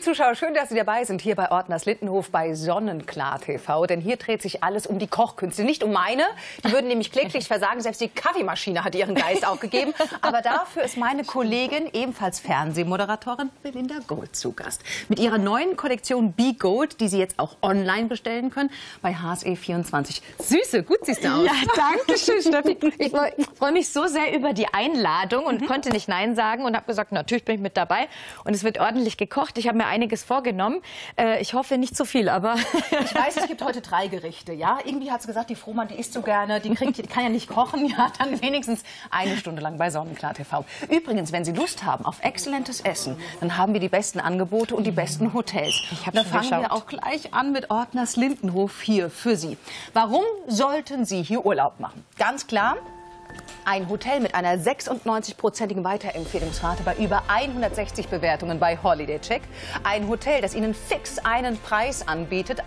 Zuschauer, schön, dass Sie dabei sind, hier bei Ortners Lindenhof bei Sonnenklar TV. Denn hier dreht sich alles um die Kochkünste, nicht um meine. Die würden nämlich kläglich versagen, selbst die Kaffeemaschine hat ihren Geist aufgegeben. Aber dafür ist meine Kollegin, ebenfalls Fernsehmoderatorin, Belinda Gold zu Gast. Mit ihrer neuen Kollektion Be Gold, die Sie jetzt auch online bestellen können, bei HSE24. Süße, gut siehst du aus. Ja, danke schön, Steffi. Ich freue mich so sehr über die Einladung und konnte nicht Nein sagen und habe gesagt, natürlich bin ich mit dabei. Und es wird ordentlich gekocht. Ich habe mir einiges vorgenommen. Ich hoffe nicht zu viel, aber... Ich weiß, es gibt heute 3 Gerichte, ja? Irgendwie hat sie gesagt, die Frohmann, die isst so gerne, die kann ja nicht kochen, ja? Dann wenigstens 1 Stunde lang bei Sonnenklar TV. Übrigens, wenn Sie Lust haben auf exzellentes Essen, dann haben wir die besten Angebote und die besten Hotels. Da fangen wir auch gleich an mit Ortners Lindenhof hier für Sie. Warum sollten Sie hier Urlaub machen? Ganz klar, ein Hotel mit einer 96%igen Weiterempfehlungsrate bei über 160 Bewertungen bei Holiday Check. Ein Hotel, das Ihnen fix einen Preis anbietet,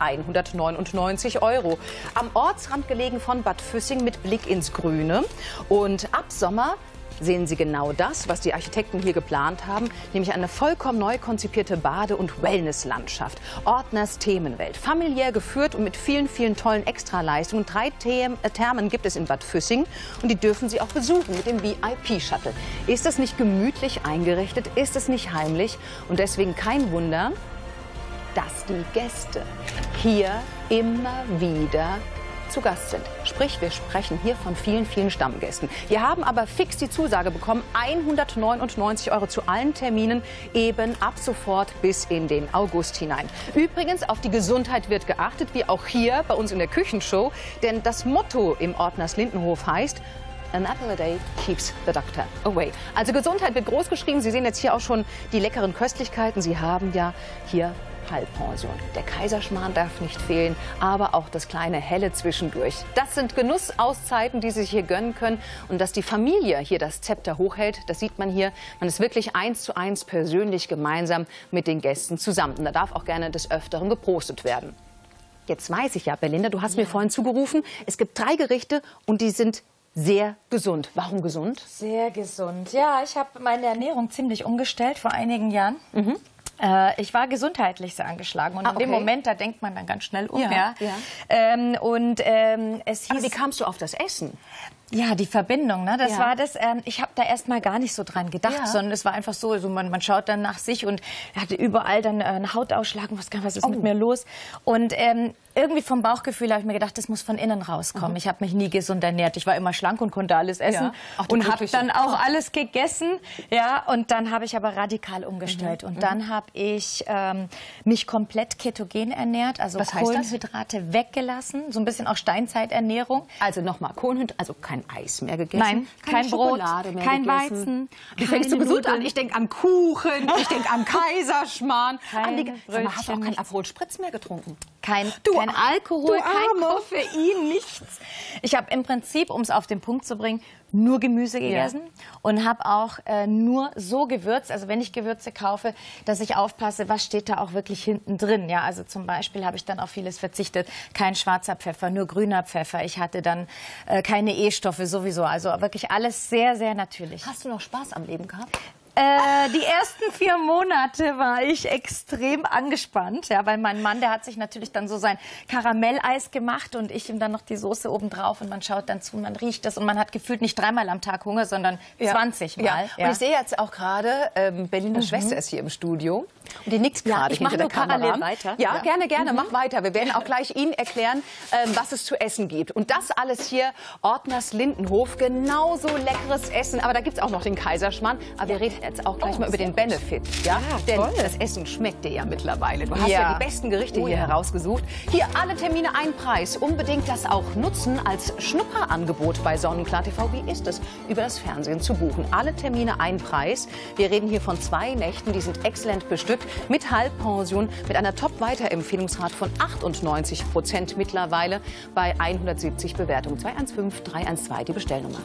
199 €. Am Ortsrand gelegen von Bad Füssing mit Blick ins Grüne. Und ab Sommer sehen Sie genau das, was die Architekten hier geplant haben, nämlich eine vollkommen neu konzipierte Bade- und Wellnesslandschaft. Ortners Themenwelt. Familiär geführt und mit vielen, vielen tollen Extraleistungen. 3 Thermen gibt es in Bad Füssing und die dürfen Sie auch besuchen mit dem VIP-Shuttle. Ist es nicht gemütlich eingerichtet? Ist es nicht heimlich? Und deswegen kein Wunder, dass die Gäste hier immer wieder zu Gast sind. Sprich, wir sprechen hier von vielen, vielen Stammgästen. Wir haben aber fix die Zusage bekommen, 199 € zu allen Terminen, eben ab sofort bis in den August hinein. Übrigens, auf die Gesundheit wird geachtet, wie auch hier bei uns in der Küchenshow, denn das Motto im Ortners Lindenhof heißt: An apple a day keeps the doctor away. Also Gesundheit wird groß geschrieben. Sie sehen jetzt hier auch schon die leckeren Köstlichkeiten. Sie haben ja hier Halbpension. Der Kaiserschmarrn darf nicht fehlen, aber auch das kleine Helle zwischendurch. Das sind Genussauszeiten, die Sie sich hier gönnen können. Und dass die Familie hier das Zepter hochhält, das sieht man hier. Man ist wirklich 1:1 persönlich gemeinsam mit den Gästen zusammen. Und da darf auch gerne des Öfteren geprostet werden. Jetzt weiß ich ja, Belinda, du hast mir vorhin zugerufen, es gibt 3 Gerichte und die sind sehr gesund. Warum gesund? Sehr gesund. Ja, ich habe meine Ernährung ziemlich umgestellt vor einigen Jahren. Ich war gesundheitlich sehr angeschlagen und in dem Moment, da denkt man dann ganz schnell um. Es hieß, aber wie kamst du auf das Essen? Ja, die Verbindung, ne? Das war das. Ich habe da erst mal gar nicht so dran gedacht, sondern es war einfach so, also man schaut dann nach sich und hatte überall dann eine Hautausschlag. Was ist mit mir los? Und irgendwie vom Bauchgefühl habe ich mir gedacht, das muss von innen rauskommen. Ich habe mich nie gesund ernährt. Ich war immer schlank und konnte alles essen und habe dann auch alles gegessen. Ja, und dann habe ich aber radikal umgestellt. Und dann habe ich mich komplett ketogen ernährt, also Kohlenhydrate weggelassen, so ein bisschen auch Steinzeiternährung. Also nochmal, Kohlenhydrate, also kein Eis mehr gegessen? Nein, kein Brot, kein Weizen. Wie fängst du gesund an? Ich denke an Kuchen, ich denke an Kaiserschmarrn. Hast du auch keinen Aperol Spritz mehr getrunken? Kein Alkohol, kein Koffein, nichts. Ich habe im Prinzip, um es auf den Punkt zu bringen, nur Gemüse gegessen und habe auch nur so gewürzt, also wenn ich Gewürze kaufe, dass ich aufpasse, was steht da auch wirklich hinten drin. Ja, also zum Beispiel habe ich dann auf vieles verzichtet. Kein schwarzer Pfeffer, nur grüner Pfeffer. Ich hatte dann keine E-Stoffe sowieso. Also wirklich alles sehr, sehr natürlich. Hast du noch Spaß am Leben gehabt? Die ersten 4 Monate war ich extrem angespannt, ja, weil mein Mann, der hat sich natürlich dann so sein Karamelleis gemacht und ich ihm dann noch die Soße obendrauf und man schaut dann zu, man riecht das und man hat gefühlt nicht 3-mal am Tag Hunger, sondern 20 Mal. Und ich sehe jetzt auch gerade, Belindas Schwester ist hier im Studio und die nickt gerade hinter der Kamera. Parallel weiter. Ja, gerne, mach weiter. Wir werden auch gleich Ihnen erklären, was es zu essen gibt. Und das alles hier, Ortners Lindenhof, genauso leckeres Essen. Aber da gibt es auch noch den Kaiserschmarrn. Aber wir reden jetzt auch gleich mal über den Benefit. Ja? Denn das Essen schmeckt dir ja mittlerweile. Du hast ja die besten Gerichte hier herausgesucht. Hier alle Termine ein Preis. Unbedingt das auch nutzen als Schnupperangebot bei Sonnenklar TV. Wie ist es, über das Fernsehen zu buchen? Alle Termine ein Preis. Wir reden hier von 2 Nächten, die sind exzellent bestückt, mit Halbpension, mit einer Top-Weiterempfehlungsrate von 98% mittlerweile bei 170 Bewertungen. 215 312 die Bestellnummer.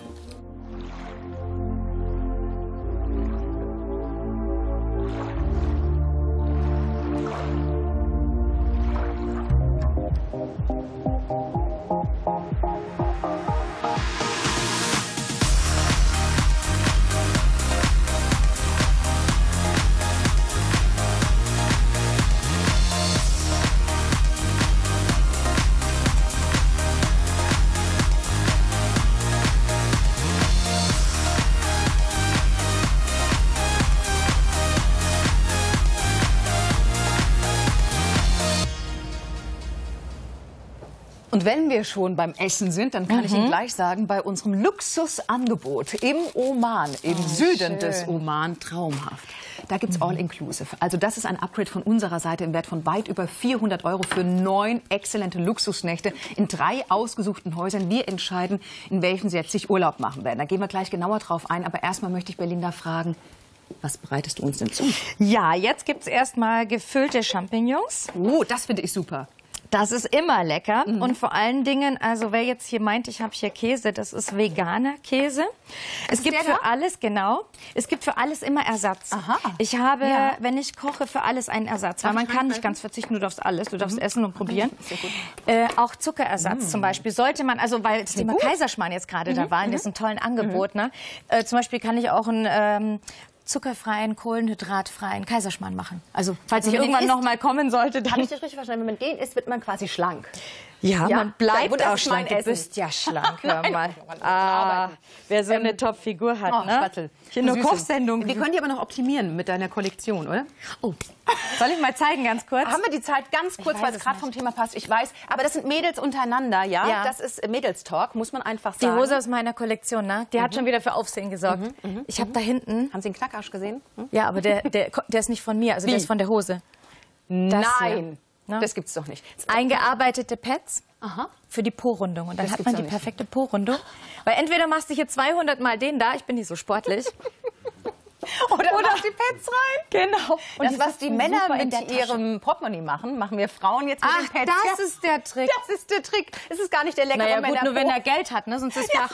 Und wenn wir schon beim Essen sind, dann kann ich Ihnen gleich sagen, bei unserem Luxusangebot im Oman, im Süden des Oman, traumhaft. Da gibt es All-Inclusive. Also das ist ein Upgrade von unserer Seite im Wert von weit über 400 € für 9 exzellente Luxusnächte in 3 ausgesuchten Häusern. Wir entscheiden, in welchen Sie jetzt sich Urlaub machen werden. Da gehen wir gleich genauer drauf ein. Aber erstmal möchte ich Belinda fragen, was bereitest du uns denn zu? Ja, jetzt gibt es erstmal gefüllte Champignons. Oh, das finde ich super. Das ist immer lecker und vor allen Dingen, also wer jetzt hier meint, ich habe hier Käse, das ist veganer Käse. Es gibt für alles, genau, es gibt für alles immer Ersatz. Aha. Ich habe, wenn ich koche, für alles einen Ersatz, weil man kann nicht ganz verzichten, du darfst alles, du darfst essen und probieren. Sehr gut. Auch Zuckerersatz zum Beispiel sollte man, also weil das Thema Kaiserschmarrn jetzt gerade da war, das ist ein tolles Angebot. Ne? Zum Beispiel kann ich auch ein zuckerfreien, kohlenhydratfreien Kaiserschmarrn machen. Also, falls ich irgendwann noch mal kommen sollte, dann... Habe ich dich richtig verstanden? Wenn man den isst, wird man quasi schlank. Ja, man bleibt auch schlank. Du bist ja schlank, hör mal. Wer so eine Top-Figur hat, ne? Spatzel. Hier eine Kochsendung. Wir können die aber noch optimieren mit deiner Kollektion, oder? Oh, soll ich mal zeigen, ganz kurz? Haben wir die Zeit ganz kurz, weil es gerade vom Thema passt? Ich weiß, aber das sind Mädels untereinander, ja? Das ist Mädels-Talk, muss man einfach sagen. Die Hose aus meiner Kollektion, ne? Die hat schon wieder für Aufsehen gesorgt. Ich habe da hinten... Haben Sie einen Knackarsch gesehen? Ja, aber der ist nicht von mir, also der ist von der Hose. Nein, ne? Das gibt's doch nicht. Eingearbeitete Pads für die Po-Rundung. Und dann hat man die perfekte Po-Rundung. Weil entweder machst du hier 200 Mal den da, ich bin nicht so sportlich. Oder machst die Pads rein. Genau. Und das, was die Männer mit ihrem Portemonnaie machen, machen wir Frauen jetzt mit den Pads. Das ist der Trick. Das ist der Trick. Es ist gar nicht der leckere naja, Männer. Gut, nur wenn er Geld hat, ne? Sonst ist ja.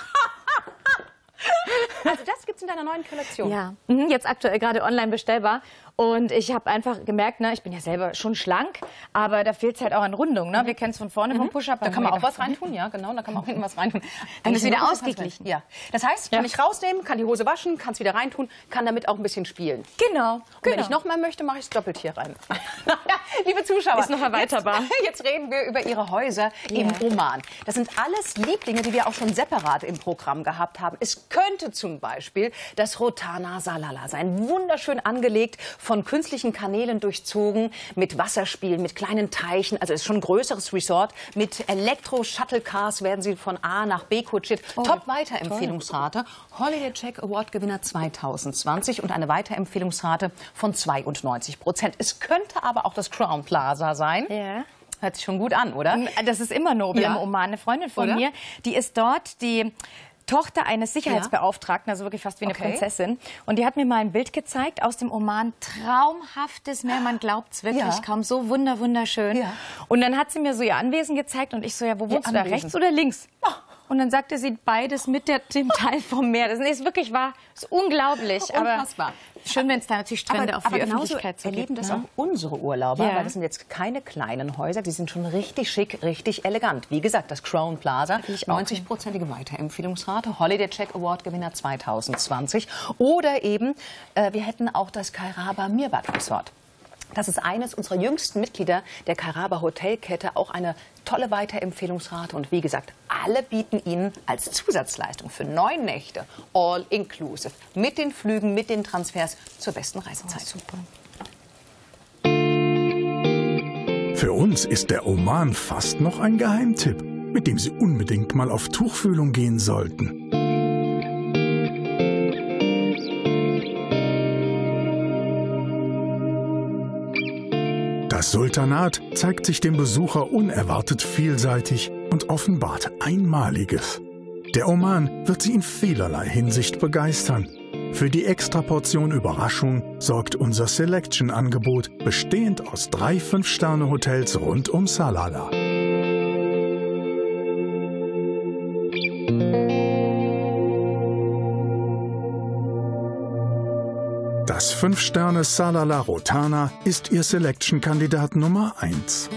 Also das gibt's in deiner neuen Kollektion. Ja, jetzt aktuell gerade online bestellbar. Und ich habe einfach gemerkt, ne, ich bin ja selber schon schlank, aber da fehlt es halt auch an Rundung. Ne? Wir kennen es von vorne vom Push-Up. Da kann man auch was reintun, ja genau. Da kann man auch hinten was reintun. Dann ist wieder ausgeglichen. Ja. Das heißt, kann ich rausnehmen, kann die Hose waschen, kann es wieder reintun, kann damit auch ein bisschen spielen. Genau. Und wenn ich noch mal möchte, mache ich es doppelt hier rein. Liebe Zuschauer, ist noch erweiterbar. Jetzt reden wir über Ihre Häuser im Oman. Das sind alles Lieblinge, die wir auch schon separat im Programm gehabt haben. Es könnte zum Beispiel das Rotana Salalah sein. Wunderschön angelegt, von künstlichen Kanälen durchzogen, mit Wasserspielen, mit kleinen Teichen. Also es ist schon ein größeres Resort. Mit Elektro-Shuttle-Cars werden Sie von A nach B kutschiert. Top-Weiterempfehlungsrate. Holiday Check Award-Gewinner 2020 und eine Weiterempfehlungsrate von 92%. Es könnte aber auch das Crown Plaza sein. Ja. Hört sich schon gut an, oder? Das ist immer nobel im Oman. Eine Freundin von mir, die ist dort, die Tochter eines Sicherheitsbeauftragten, also wirklich fast wie eine Prinzessin. Und die hat mir mal ein Bild gezeigt aus dem Oman. Traumhaftes Meer, man glaubt es wirklich kaum. So wunderschön. Ja. Und dann hat sie mir so ihr Anwesen gezeigt und ich so, ja, wo wohnst du da, rechts oder links? Und dann sagte sie, beides mit dem Teil vom Meer. Das ist wirklich wahr, das ist unglaublich. Unfassbar. Aber schön, wenn es da natürlich Strände auch für die Öffentlichkeit so erleben gibt, das auch unsere Urlauber, weil das sind jetzt keine kleinen Häuser, die sind schon richtig schick, richtig elegant. Wie gesagt, das Crown Plaza, 90%ige Weiterempfehlungsrate, Holiday Check Award Gewinner 2020. Oder eben, wir hätten auch das Kairaba Mirbad Resort. Das ist eines unserer jüngsten Mitglieder der Kairaba Hotelkette, auch eine tolle Weiterempfehlungsrate. Und wie gesagt, alle bieten Ihnen als Zusatzleistung für 9 Nächte all-inclusive mit den Flügen, mit den Transfers zur besten Reisezeit. Super. Für uns ist der Oman fast noch ein Geheimtipp, mit dem Sie unbedingt mal auf Tuchfühlung gehen sollten. Das Sultanat zeigt sich dem Besucher unerwartet vielseitig und offenbart Einmaliges. Der Oman wird Sie in vielerlei Hinsicht begeistern. Für die Extraportion Überraschung sorgt unser Selection-Angebot, bestehend aus 3 5-Sterne-Hotels rund um Salalah. Das 5-Sterne Salalah Rotana ist Ihr Selection-Kandidat Nummer 1.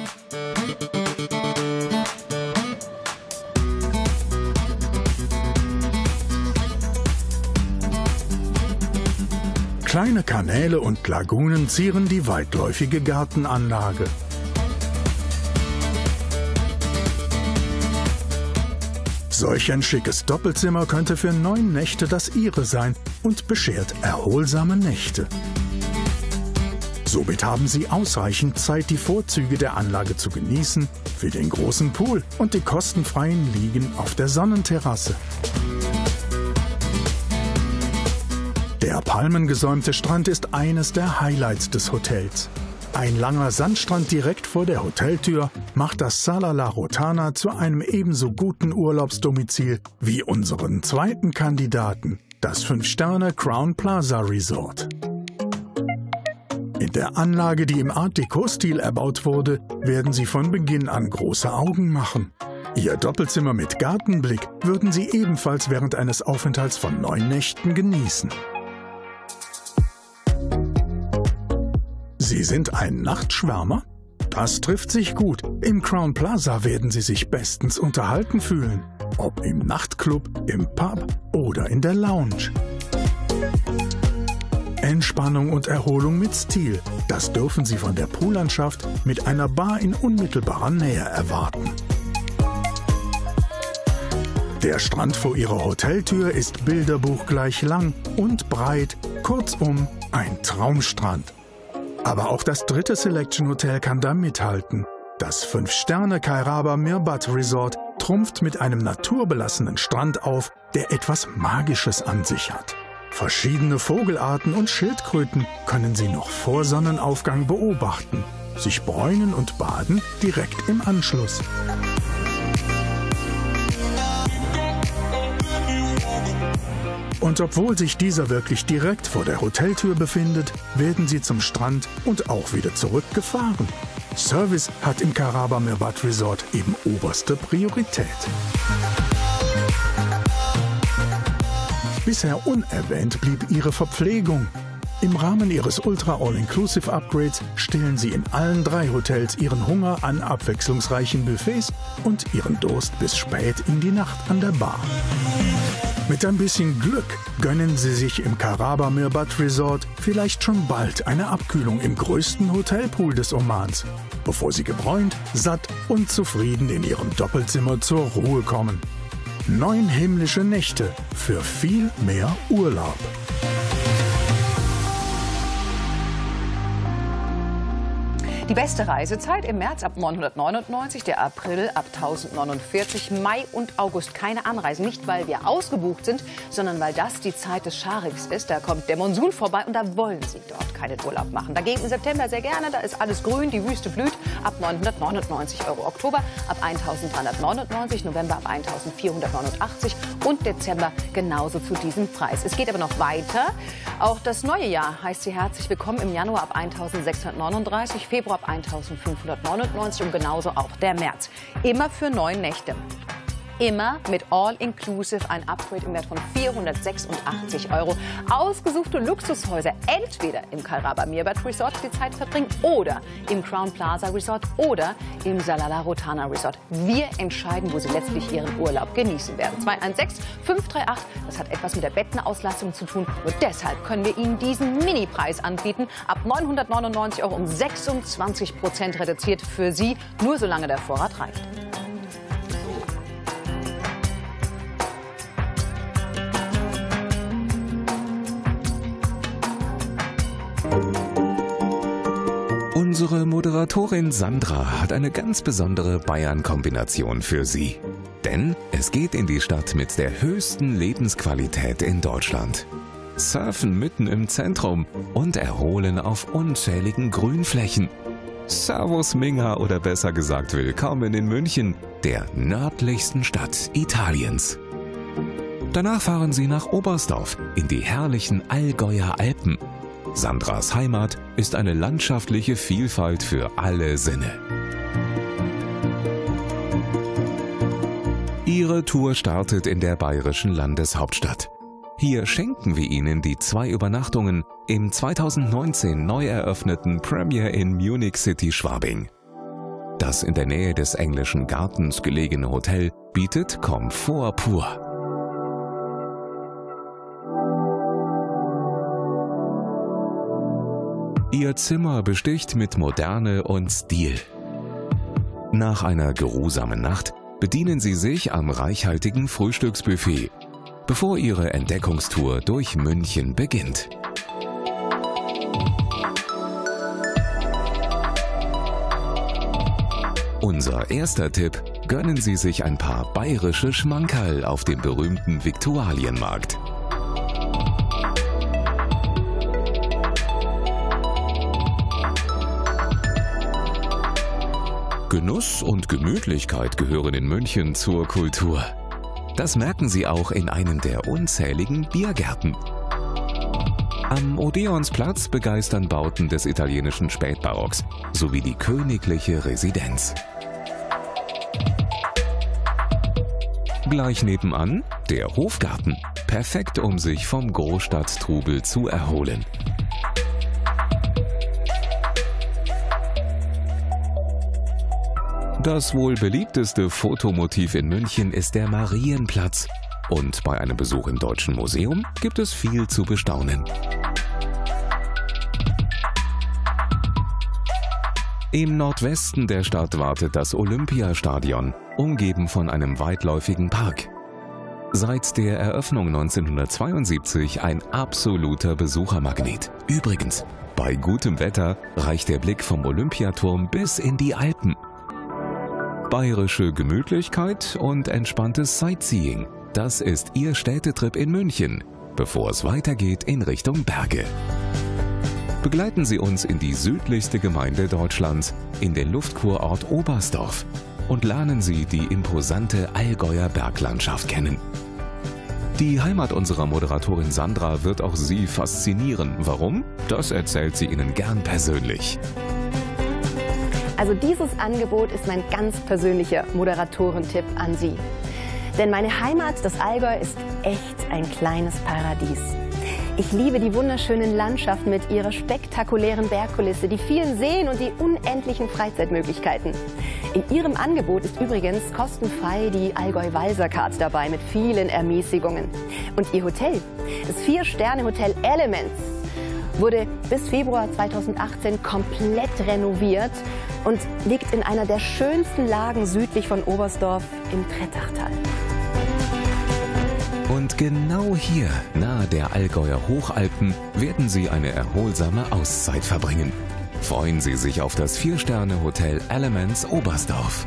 Kleine Kanäle und Lagunen zieren die weitläufige Gartenanlage. Solch ein schickes Doppelzimmer könnte für 9 Nächte das Ihre sein und beschert erholsame Nächte. Somit haben Sie ausreichend Zeit, die Vorzüge der Anlage zu genießen, wie den großen Pool und die kostenfreien Liegen auf der Sonnenterrasse. Der palmengesäumte Strand ist eines der Highlights des Hotels. Ein langer Sandstrand direkt vor der Hoteltür macht das Sala La Rotana zu einem ebenso guten Urlaubsdomizil wie unseren zweiten Kandidaten, das 5-Sterne Crowne Plaza Resort. In der Anlage, die im Art-Deco-Stil erbaut wurde, werden Sie von Beginn an große Augen machen. Ihr Doppelzimmer mit Gartenblick würden Sie ebenfalls während eines Aufenthalts von 9 Nächten genießen. Sie sind ein Nachtschwärmer? Das trifft sich gut. Im Crowne Plaza werden Sie sich bestens unterhalten fühlen. Ob im Nachtclub, im Pub oder in der Lounge. Entspannung und Erholung mit Stil, das dürfen Sie von der Poollandschaft mit einer Bar in unmittelbarer Nähe erwarten. Der Strand vor Ihrer Hoteltür ist bilderbuchgleich lang und breit, kurzum ein Traumstrand. Aber auch das 3. Selection Hotel kann da mithalten. Das 5-Sterne Kairaba Mirbat Resort trumpft mit einem naturbelassenen Strand auf, der etwas Magisches an sich hat. Verschiedene Vogelarten und Schildkröten können Sie noch vor Sonnenaufgang beobachten, sich bräunen und baden direkt im Anschluss. Und obwohl sich dieser wirklich direkt vor der Hoteltür befindet, werden Sie zum Strand und auch wieder zurückgefahren. Service hat im Kairaba Mirbat Resort eben oberste Priorität. Bisher unerwähnt blieb Ihre Verpflegung. Im Rahmen Ihres Ultra All-Inclusive Upgrades stillen Sie in allen 3 Hotels Ihren Hunger an abwechslungsreichen Buffets und Ihren Durst bis spät in die Nacht an der Bar. Mit ein bisschen Glück gönnen Sie sich im Kairaba Mirbat Resort vielleicht schon bald eine Abkühlung im größten Hotelpool des Omans, bevor Sie gebräunt, satt und zufrieden in Ihrem Doppelzimmer zur Ruhe kommen. 9 himmlische Nächte für viel mehr Urlaub. Die beste Reisezeit im März ab 999, der April ab 1049, Mai und August keine Anreisen. Nicht, weil wir ausgebucht sind, sondern weil das die Zeit des Scharifs ist. Da kommt der Monsun vorbei und da wollen Sie dort keinen Urlaub machen. Dagegen im September sehr gerne, da ist alles grün, die Wüste blüht, ab 999 €. Oktober ab 1399, November ab 1489 und Dezember genauso zu diesem Preis. Es geht aber noch weiter. Auch das neue Jahr heißt Sie herzlich willkommen im Januar ab 1639, Februar ab 1599 und genauso auch der März. Immer für 9 Nächte. Immer mit All-Inclusive, ein Upgrade im Wert von 486 €. Ausgesuchte Luxushäuser entweder im Kairaba Mirbat Resort die Zeit verbringen oder im Crowne Plaza Resort oder im Sala La Rotana Resort. Wir entscheiden, wo Sie letztlich Ihren Urlaub genießen werden. 216 538, das hat etwas mit der Bettenauslastung zu tun. Nur deshalb können wir Ihnen diesen Mini-Preis anbieten. Ab 999 € um 26% reduziert für Sie, nur solange der Vorrat reicht. Unsere Moderatorin Sandra hat eine ganz besondere Bayern-Kombination für Sie. Denn es geht in die Stadt mit der höchsten Lebensqualität in Deutschland. Surfen mitten im Zentrum und erholen auf unzähligen Grünflächen. Servus Minga oder besser gesagt willkommen in München, der nördlichsten Stadt Italiens. Danach fahren Sie nach Oberstdorf in die herrlichen Allgäuer Alpen. Sandras Heimat ist eine landschaftliche Vielfalt für alle Sinne. Ihre Tour startet in der bayerischen Landeshauptstadt. Hier schenken wir Ihnen die 2 Übernachtungen im 2019 neu eröffneten Premier Inn Munich City Schwabing. Das in der Nähe des Englischen Gartens gelegene Hotel bietet Komfort pur. Ihr Zimmer besticht mit Moderne und Stil. Nach einer geruhsamen Nacht bedienen Sie sich am reichhaltigen Frühstücksbuffet, bevor Ihre Entdeckungstour durch München beginnt. Unser erster Tipp: Gönnen Sie sich ein paar bayerische Schmankerl auf dem berühmten Viktualienmarkt. Genuss und Gemütlichkeit gehören in München zur Kultur. Das merken Sie auch in einem der unzähligen Biergärten. Am Odeonsplatz begeistern Bauten des italienischen Spätbarocks sowie die königliche Residenz. Gleich nebenan der Hofgarten, perfekt, um sich vom Großstadttrubel zu erholen. Das wohl beliebteste Fotomotiv in München ist der Marienplatz. Und bei einem Besuch im Deutschen Museum gibt es viel zu bestaunen. Im Nordwesten der Stadt wartet das Olympiastadion, umgeben von einem weitläufigen Park. Seit der Eröffnung 1972 ein absoluter Besuchermagnet. Übrigens, bei gutem Wetter reicht der Blick vom Olympiaturm bis in die Alpen. Bayerische Gemütlichkeit und entspanntes Sightseeing. Das ist Ihr Städtetrip in München, bevor es weitergeht in Richtung Berge. Begleiten Sie uns in die südlichste Gemeinde Deutschlands, in den Luftkurort Oberstdorf, und lernen Sie die imposante Allgäuer Berglandschaft kennen. Die Heimat unserer Moderatorin Sandra wird auch Sie faszinieren. Warum? Das erzählt sie Ihnen gern persönlich. Also dieses Angebot ist mein ganz persönlicher Moderatoren-Tipp an Sie. Denn meine Heimat, das Allgäu, ist echt ein kleines Paradies. Ich liebe die wunderschönen Landschaften mit ihrer spektakulären Bergkulisse, die vielen Seen und die unendlichen Freizeitmöglichkeiten. In ihrem Angebot ist übrigens kostenfrei die Allgäu-Walser-Card dabei mit vielen Ermäßigungen. Und ihr Hotel, das 4-Sterne-Hotel Elements, wurde bis Februar 2018 komplett renoviert und liegt in einer der schönsten Lagen südlich von Oberstdorf im Trettachtal. Und genau hier, nahe der Allgäuer Hochalpen, werden Sie eine erholsame Auszeit verbringen. Freuen Sie sich auf das 4-Sterne-Hotel Elements Oberstdorf.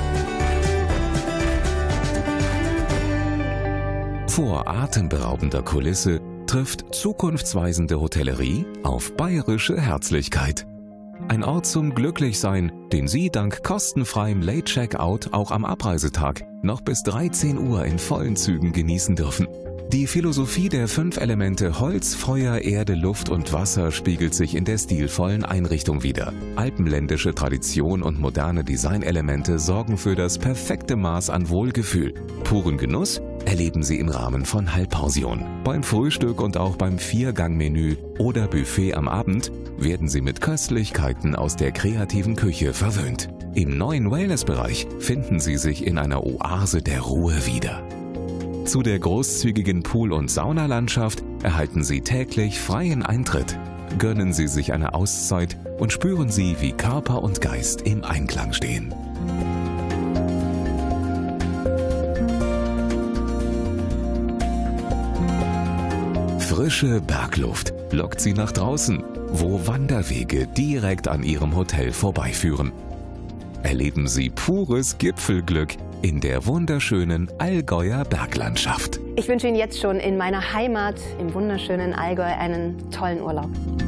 Vor atemberaubender Kulisse trifft zukunftsweisende Hotellerie auf bayerische Herzlichkeit. Ein Ort zum Glücklichsein, den Sie dank kostenfreiem Late-Checkout auch am Abreisetag noch bis 13 Uhr in vollen Zügen genießen dürfen. Die Philosophie der 5 Elemente Holz, Feuer, Erde, Luft und Wasser spiegelt sich in der stilvollen Einrichtung wider. Alpenländische Tradition und moderne Designelemente sorgen für das perfekte Maß an Wohlgefühl. Puren Genuss erleben Sie im Rahmen von Halbpension. Beim Frühstück und auch beim 4-Gang-Menü oder Buffet am Abend werden Sie mit Köstlichkeiten aus der kreativen Küche verwöhnt. Im neuen Wellnessbereich finden Sie sich in einer Oase der Ruhe wieder. Zu der großzügigen Pool- und Saunalandschaft erhalten Sie täglich freien Eintritt. Gönnen Sie sich eine Auszeit und spüren Sie, wie Körper und Geist im Einklang stehen. Frische Bergluft lockt Sie nach draußen, wo Wanderwege direkt an Ihrem Hotel vorbeiführen. Erleben Sie pures Gipfelglück in der wunderschönen Allgäuer Berglandschaft. Ich wünsche Ihnen jetzt schon in meiner Heimat im wunderschönen Allgäu einen tollen Urlaub.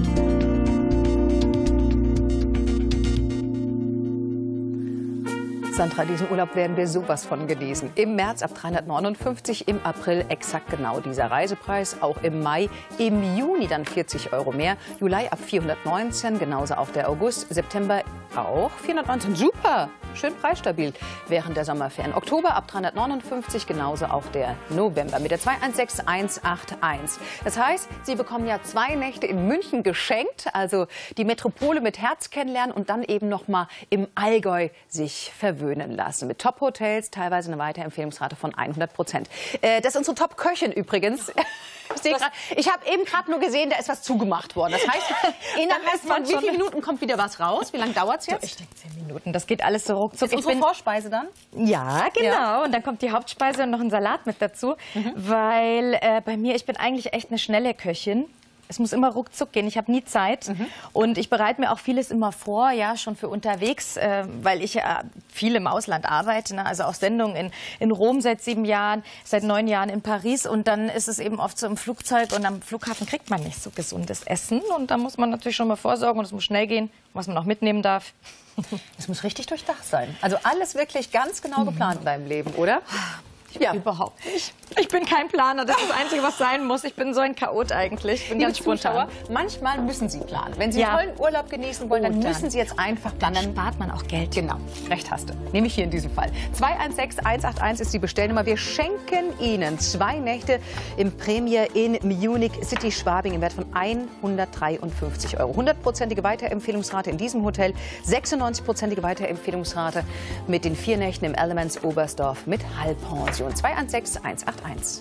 Sandra, diesen Urlaub werden wir sowas von genießen. Im März ab 359, im April exakt genau dieser Reisepreis, auch im Mai, im Juni dann 40 € mehr, Juli ab 419, genauso auch der August, September auch 419, super, schön preisstabil während der Sommerferien. Oktober ab 359, genauso auch der November mit der 216181. Das heißt, Sie bekommen ja 2 Nächte in München geschenkt, also die Metropole mit Herz kennenlernen und dann eben noch mal im Allgäu sich verwöhnen lassen. Mit Top-Hotels, teilweise eine Weiterempfehlungsrate von 100%. Das ist unsere Top-Köchin übrigens. Ich habe eben gerade nur gesehen, da ist was zugemacht worden. Das heißt, innerhalb von wie vielen Minuten kommt wieder was raus? Wie lange dauert es jetzt? Ich denke 10 Minuten. Das geht alles so ruckzuck. Ist unsere Vorspeise dann? Ja, genau. Ja. Und dann kommt die Hauptspeise und noch ein Salat mit dazu. Weil bei mir, ich bin eigentlich echt eine schnelle Köchin. Es muss immer ruckzuck gehen. Ich habe nie Zeit. Und ich bereite mir auch vieles immer vor, ja, schon für unterwegs, weil ich ja viel im Ausland arbeite. Ne? Also auch Sendungen in Rom seit 7 Jahren, seit 9 Jahren in Paris. Und dann ist es eben oft so im Flugzeug. Und am Flughafen kriegt man nicht so gesundes Essen. Und da muss man natürlich schon mal vorsorgen. Und es muss schnell gehen, was man auch mitnehmen darf. Es muss richtig durchdacht sein. Also alles wirklich ganz genau geplant in deinem Leben, oder? Ja, überhaupt nicht. Ich bin kein Planer, das ist das Einzige, was sein muss. Ich bin so ein Chaot eigentlich. Ich bin ganz spontan. Manchmal müssen Sie planen. Wenn Sie einen tollen Urlaub genießen wollen, dann müssen Sie jetzt einfach planen. Dann spart man auch Geld. Genau, recht hast du. Nehme ich hier in diesem Fall. 216 181 ist die Bestellnummer. Wir schenken Ihnen 2 Nächte im Premier in Munich City Schwabing im Wert von 153 €. 100%ige Weiterempfehlungsrate in diesem Hotel, 96%ige Weiterempfehlungsrate mit den 4 Nächten im Elements Oberstdorf mit Halbpension. 216 181.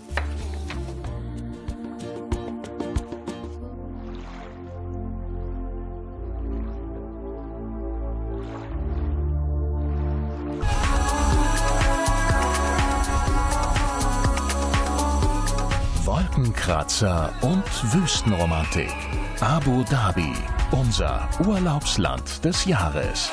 Wolkenkratzer und Wüstenromantik. Abu Dhabi, unser Urlaubsland des Jahres.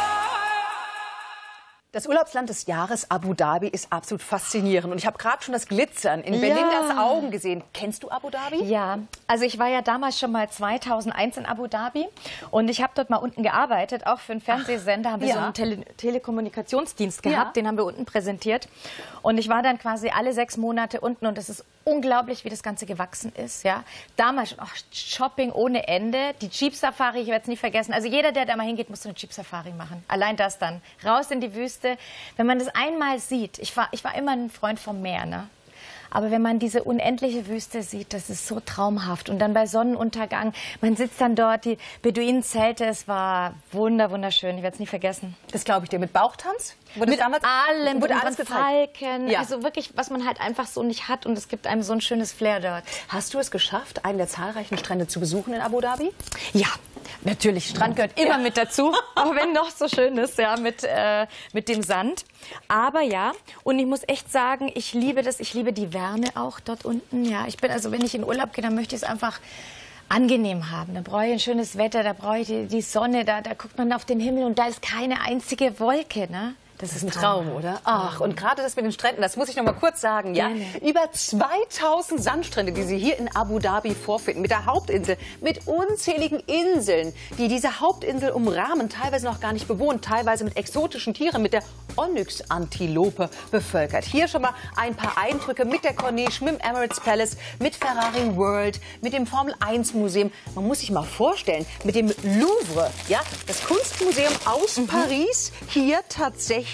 Das Urlaubsland des Jahres Abu Dhabi ist absolut faszinierend. Und ich habe gerade schon das Glitzern in Belindas Augen gesehen. Kennst du Abu Dhabi? Ja, also ich war ja damals schon mal 2001 in Abu Dhabi. Und ich habe dort mal unten gearbeitet, auch für einen Fernsehsender. Haben wir so einen Telekommunikationsdienst gehabt, den haben wir unten präsentiert. Und ich war dann quasi alle 6 Monate unten. Und es ist unglaublich, wie das Ganze gewachsen ist. Ja. Damals schon Shopping ohne Ende. Die Jeep-Safari, ich werde es nie vergessen. Also jeder, der da mal hingeht, muss so eine Jeep-Safari machen. Allein das dann. Raus in die Wüste. Wenn man das einmal sieht, ich war immer ein Freund vom Meer, ne? Aber wenn man diese unendliche Wüste sieht, das ist so traumhaft. Und dann bei Sonnenuntergang, man sitzt dann dort, die Beduinenzelte, es war wunderschön, ich werde es nie vergessen. Das glaube ich dir. Mit Bauchtanz? Mit allem, wurde alles Falken, also wirklich, was man halt einfach so nicht hat. Und es gibt einem so ein schönes Flair dort. Hast du es geschafft, einen der zahlreichen Strände zu besuchen in Abu Dhabi? Ja, natürlich. Strand gehört immer mit dazu, auch wenn noch so schön ist, ja, mit dem Sand. Aber ja, und ich muss echt sagen, ich liebe das, ich liebe die Wärme auch dort unten. Ja, ich bin also, wenn ich in Urlaub gehe, dann möchte ich es einfach angenehm haben. Da brauche ich ein schönes Wetter, da brauche ich die Sonne, da guckt man auf den Himmel und da ist keine einzige Wolke, ne? Das ist ein Traum, oder? Ach, und gerade das mit den Stränden, das muss ich noch mal kurz sagen, ja? Über 2000 Sandstrände, die Sie hier in Abu Dhabi vorfinden, mit der Hauptinsel, mit unzähligen Inseln, die diese Hauptinsel umrahmen, teilweise noch gar nicht bewohnt, teilweise mit exotischen Tieren, mit der Onyx-Antilope bevölkert. Hier schon mal ein paar Eindrücke mit der Corniche, mit dem Emirates Palace, mit Ferrari World, mit dem Formel-1-Museum. Man muss sich mal vorstellen, mit dem Louvre, ja? Das Kunstmuseum aus Paris, hier tatsächlich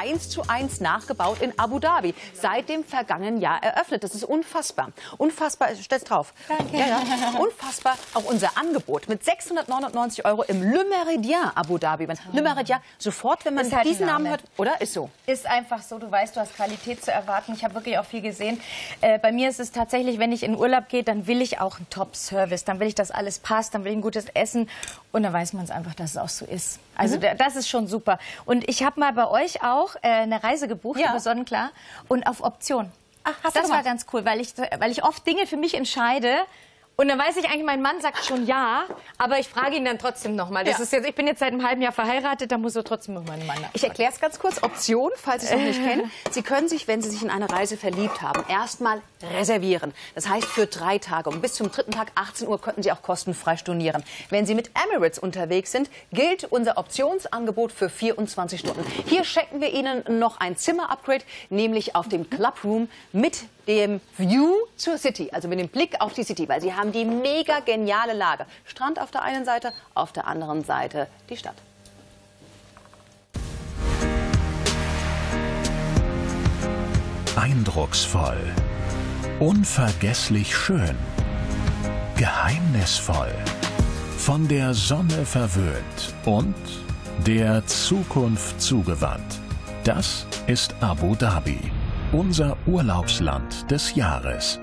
1:1 nachgebaut in Abu Dhabi. Seit dem vergangenen Jahr eröffnet. Das ist unfassbar. Unfassbar, stell's drauf. Danke. Ja. Unfassbar auch unser Angebot mit 699 € im Le Méridien Abu Dhabi. Le Méridien, sofort, wenn man halt diesen Namen hört, oder? Ist so. Ist einfach so, du weißt, du hast Qualität zu erwarten. Ich habe wirklich auch viel gesehen. Bei mir ist es tatsächlich, wenn ich in Urlaub gehe, dann will ich auch einen Top-Service. Dann will ich, dass alles passt, dann will ich ein gutes Essen. Und dann weiß man es einfach, dass es auch so ist. Also das ist schon super. Und ich habe mal bei euch auch eine Reise gebucht über Sonnenklar und auf Option. Ach, das war ganz cool, weil ich oft Dinge für mich entscheide. Und dann weiß ich eigentlich, mein Mann sagt schon ja, aber ich frage ihn dann trotzdem nochmal. Ich bin jetzt seit einem halben Jahr verheiratet, da muss er trotzdem noch meinen Mann nachfragen. Ich erkläre es ganz kurz. Option, falls Sie es noch nicht kennen. Sie können sich, wenn Sie sich in eine Reise verliebt haben, erstmal reservieren. Das heißt für 3 Tage. Und bis zum 3. Tag, 18 Uhr, könnten Sie auch kostenfrei stornieren. Wenn Sie mit Emirates unterwegs sind, gilt unser Optionsangebot für 24 Stunden. Hier schenken wir Ihnen noch ein Zimmer-Upgrade, nämlich auf dem Clubroom mit dem View zur City, also mit dem Blick auf die City, weil Sie haben die mega geniale Lage. Strand auf der einen Seite, auf der anderen Seite die Stadt. Eindrucksvoll, unvergesslich schön, geheimnisvoll, von der Sonne verwöhnt und der Zukunft zugewandt. Das ist Abu Dhabi, unser Urlaubsland des Jahres.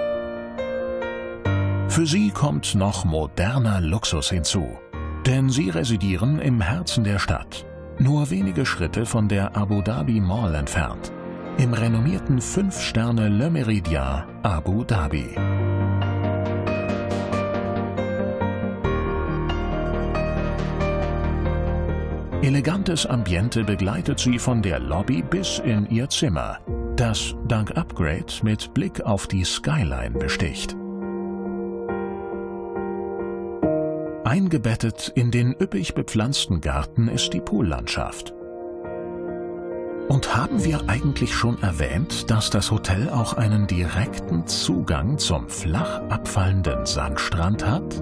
Für Sie kommt noch moderner Luxus hinzu, denn Sie residieren im Herzen der Stadt, nur wenige Schritte von der Abu Dhabi Mall entfernt, im renommierten 5-Sterne Le Méridien Abu Dhabi. Elegantes Ambiente begleitet sie von der Lobby bis in ihr Zimmer, das dank Upgrade mit Blick auf die Skyline besticht. Eingebettet in den üppig bepflanzten Garten ist die Poollandschaft. Und haben wir eigentlich schon erwähnt, dass das Hotel auch einen direkten Zugang zum flach abfallenden Sandstrand hat?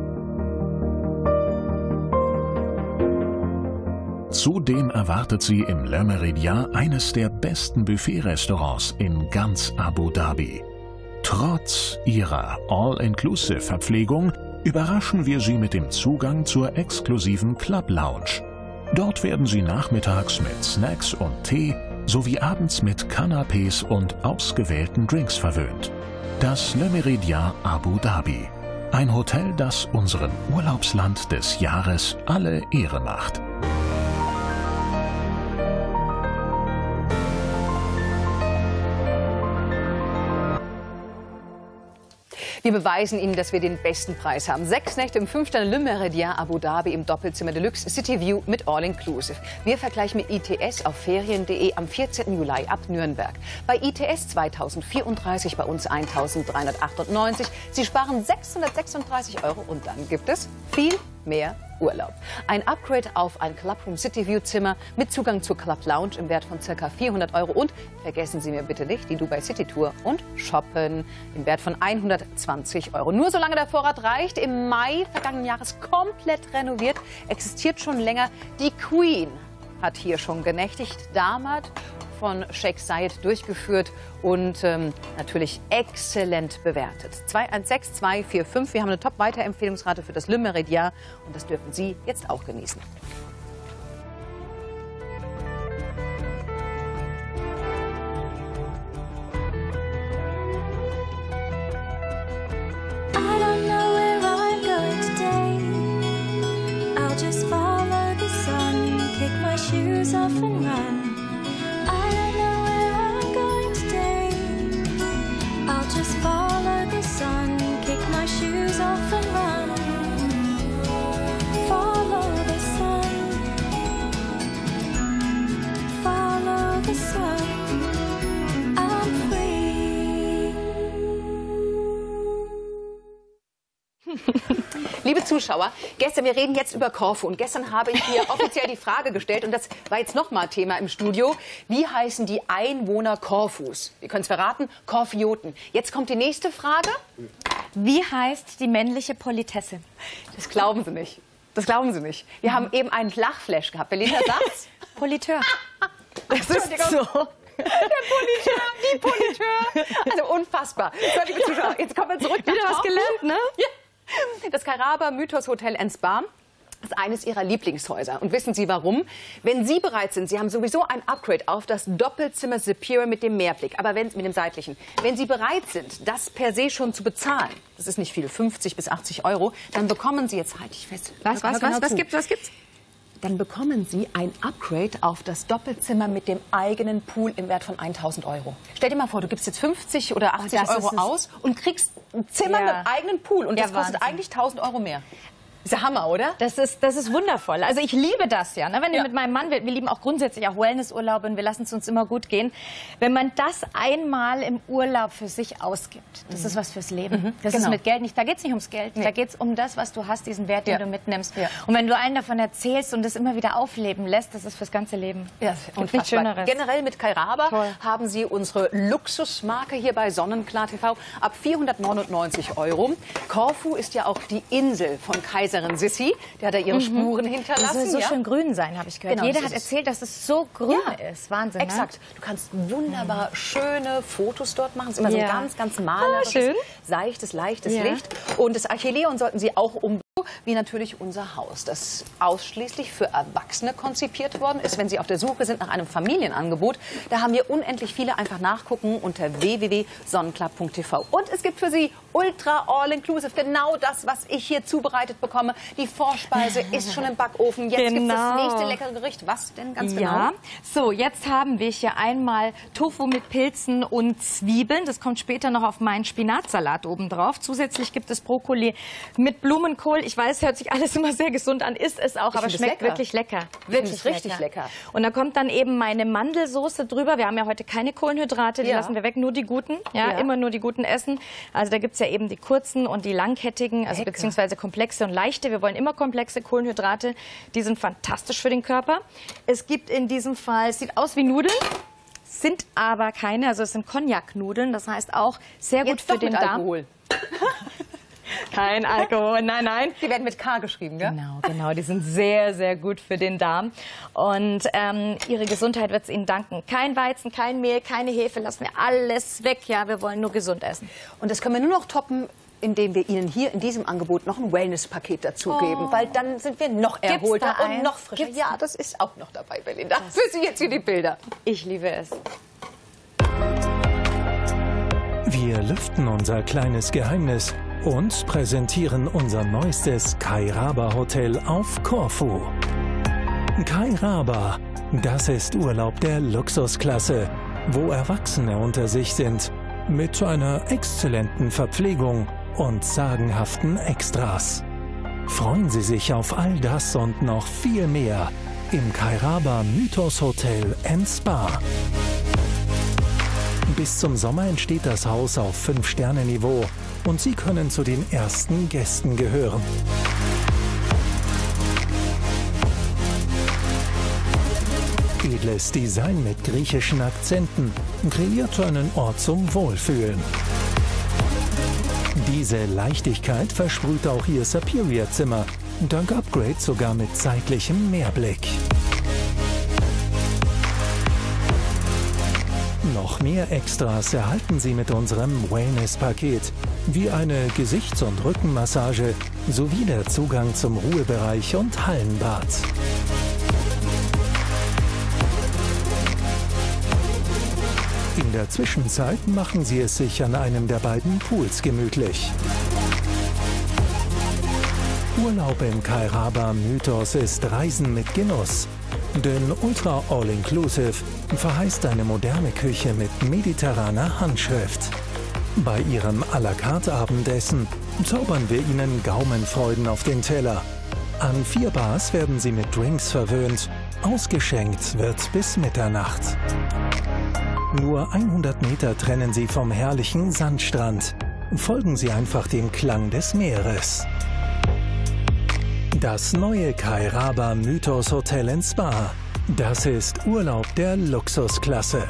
Zudem erwartet sie im Le Méridien eines der besten Buffet-Restaurants in ganz Abu Dhabi. Trotz ihrer All-Inclusive-Verpflegung überraschen wir Sie mit dem Zugang zur exklusiven Club Lounge. Dort werden Sie nachmittags mit Snacks und Tee sowie abends mit Canapés und ausgewählten Drinks verwöhnt. Das Le Méridien Abu Dhabi. Ein Hotel, das unserem Urlaubsland des Jahres alle Ehre macht. Wir beweisen Ihnen, dass wir den besten Preis haben. 6 Nächte im 5-Sterne Le Méridien Abu Dhabi im Doppelzimmer Deluxe City View mit All Inclusive. Wir vergleichen mit ITS auf ferien.de am 14. Juli ab Nürnberg. Bei ITS 2034, bei uns 1398. Sie sparen 636 € und dann gibt es viel mehr Urlaub. Ein Upgrade auf ein Clubroom City View Zimmer mit Zugang zur Club Lounge im Wert von ca. 400 € und vergessen Sie mir bitte nicht die Dubai City Tour und Shoppen im Wert von 120 €. Nur solange der Vorrat reicht, im Mai vergangenen Jahres komplett renoviert, existiert schon länger. Die Queen hat hier schon genächtigt, damals von Sheikh Zayed durchgeführt und natürlich exzellent bewertet. 216245. Wir haben eine Top-Weiterempfehlungsrate für das Le Méridien und das dürfen Sie jetzt auch genießen. Liebe Zuschauer, gestern, wir reden jetzt über Korfu und gestern habe ich hier offiziell die Frage gestellt und das war jetzt nochmal Thema im Studio. Wie heißen die Einwohner Korfus? Wir können es verraten, Korfioten. Jetzt kommt die nächste Frage. Wie heißt die männliche Politesse? Das glauben Sie nicht. Das glauben Sie nicht. Wir haben eben einen Lachflash gehabt. Berliner Satz? Politeur. Das ist so. Der Politeur, die Politeur. Also unfassbar. So, liebe Zuschauer, jetzt kommen wir zurück. Wieder was gelernt, ne? Ja. Das Carraba Mythos Hotel & Spa ist eines Ihrer Lieblingshäuser. Und wissen Sie warum? Wenn Sie bereit sind, Sie haben sowieso ein Upgrade auf das Doppelzimmer Superior mit dem Mehrblick, aber mit dem seitlichen. Wenn Sie bereit sind, das per se schon zu bezahlen, das ist nicht viel, 50 bis 80 €, dann bekommen Sie jetzt, halte ich fest. Was gibt's? Dann bekommen Sie ein Upgrade auf das Doppelzimmer mit dem eigenen Pool im Wert von 1.000 €. Stell dir mal vor, du gibst jetzt 50 oder 80 € aus und kriegst ein Zimmer mit eigenen Pool. Und das kostet eigentlich 1.000 € mehr. Ist der Hammer, oder? Das ist wundervoll. Also ich liebe das ja. Ne? Wenn wir mit meinem Mann, wir lieben auch grundsätzlich auch Wellnessurlaube und wir lassen es uns immer gut gehen. Wenn man das einmal im Urlaub für sich ausgibt, das ist was fürs Leben. Das ist mit Geld nicht, da geht es nicht ums Geld, da geht es um das, was du hast, diesen Wert, den du mitnimmst. Ja. Und wenn du einen davon erzählst und das immer wieder aufleben lässt, das ist fürs ganze Leben. Ja, und nichts Schöneres. Generell mit Carraba haben Sie unsere Luxusmarke hier bei Sonnenklar TV ab 499 €. Korfu ist ja auch die Insel von Kaiserin Sissi, der hat da ihre Spuren hinterlassen. Das soll so schön grün sein, habe ich gehört. Genau, jeder hat erzählt, dass es so grün ist. Wahnsinn. Exakt. Ne? Du kannst wunderbar schöne Fotos dort machen. Es ist immer so ein ganz, ganz malerisches, seichtes, leichtes Licht. Und das Archeleon sollten Sie auch wie natürlich unser Haus, das ausschließlich für Erwachsene konzipiert worden ist. Wenn Sie auf der Suche sind nach einem Familienangebot, da haben wir unendlich viele. Einfach nachgucken unter www.sonnenklar.tv. Und es gibt für Sie Ultra All-Inclusive, genau das, was ich hier zubereitet bekomme. Die Vorspeise ist schon im Backofen. Jetzt gibt es das nächste leckere Gericht. Was denn ganz genau? Ja, so, jetzt haben wir hier einmal Tofu mit Pilzen und Zwiebeln. Das kommt später noch auf meinen Spinatsalat oben drauf. Zusätzlich gibt es Brokkoli mit Blumenkohl Ich weiß, hört sich alles immer sehr gesund an, ist es auch, aber schmeckt wirklich lecker. Wirklich richtig lecker. Und da kommt dann eben meine Mandelsoße drüber. Wir haben ja heute keine Kohlenhydrate, die lassen wir weg, nur die guten. Ja, immer nur die guten essen. Also da gibt es ja eben die kurzen und die langkettigen, also beziehungsweise komplexe und leichte. Wir wollen immer komplexe Kohlenhydrate. Die sind fantastisch für den Körper. Es gibt in diesem Fall, es sieht aus wie Nudeln, sind aber keine, also es sind Cognac-Nudeln. Das heißt auch sehr gut für den Darm. Alkohol. Kein Alkohol, nein, nein. Die werden mit K geschrieben, gell? Genau. Die sind sehr, sehr gut für den Darm. Und Ihre Gesundheit wird es Ihnen danken. Kein Weizen, kein Mehl, keine Hefe, lassen wir alles weg. Ja, wir wollen nur gesund essen. Und das können wir nur noch toppen, indem wir Ihnen hier in diesem Angebot noch ein Wellness-Paket dazugeben. Weil dann sind wir noch erholter und noch frischer. Ja, das ist auch noch dabei, Belinda. Für Sie jetzt hier die Bilder. Ich liebe es. Wir lüften unser kleines Geheimnis und präsentieren unser neuestes Kai-Raba Hotel auf Korfu. Kai-Raba, das ist Urlaub der Luxusklasse, wo Erwachsene unter sich sind, mit einer exzellenten Verpflegung und sagenhaften Extras. Freuen Sie sich auf all das und noch viel mehr im Kai-Raba Mythos Hotel & Spa. Bis zum Sommer entsteht das Haus auf 5-Sterne-Niveau und Sie können zu den ersten Gästen gehören. Edles Design mit griechischen Akzenten kreiert einen Ort zum Wohlfühlen. Diese Leichtigkeit versprüht auch Ihr Superior-Zimmer, dank Upgrade sogar mit seitlichem Meerblick. Noch mehr Extras erhalten Sie mit unserem Wellness-Paket, wie eine Gesichts- und Rückenmassage sowie der Zugang zum Ruhebereich und Hallenbad. In der Zwischenzeit machen Sie es sich an einem der beiden Pools gemütlich. Urlaub im Kai-Raba Mythos ist Reisen mit Genuss. Denn Ultra All-Inclusive verheißt eine moderne Küche mit mediterraner Handschrift. Bei Ihrem à la carte Abendessen zaubern wir Ihnen Gaumenfreuden auf den Teller. An 4 Bars werden Sie mit Drinks verwöhnt. Ausgeschenkt wird bis Mitternacht. Nur 100 Meter trennen Sie vom herrlichen Sandstrand. Folgen Sie einfach dem Klang des Meeres. Das neue Kai-Raba Mythos Hotel & Spa. Das ist Urlaub der Luxusklasse.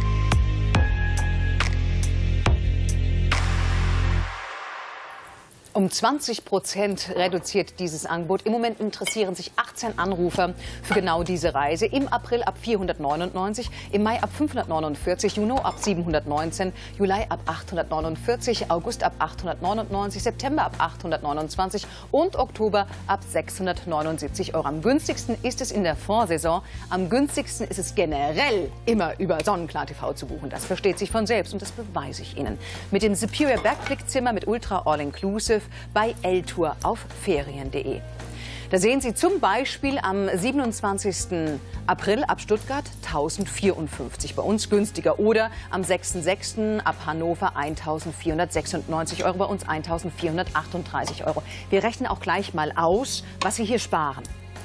Um 20% reduziert dieses Angebot. Im Moment interessieren sich 18 Anrufer für genau diese Reise. Im April ab 499, im Mai ab 549, Juni ab 719, Juli ab 849, August ab 899, September ab 829 und Oktober ab 679 €. Am günstigsten ist es in der Vorsaison. Am günstigsten ist es generell immer über Sonnenklar TV zu buchen. Das versteht sich von selbst und das beweise ich Ihnen. Mit dem Superior Bergblickzimmer mit Ultra All-Inclusive bei L-Tour auf ferien.de. Da sehen Sie zum Beispiel am 27. April ab Stuttgart 1054, bei uns günstiger. Oder am 6.6. ab Hannover 1496 €, bei uns 1438 €. Wir rechnen auch gleich mal aus, was Sie hier sparen.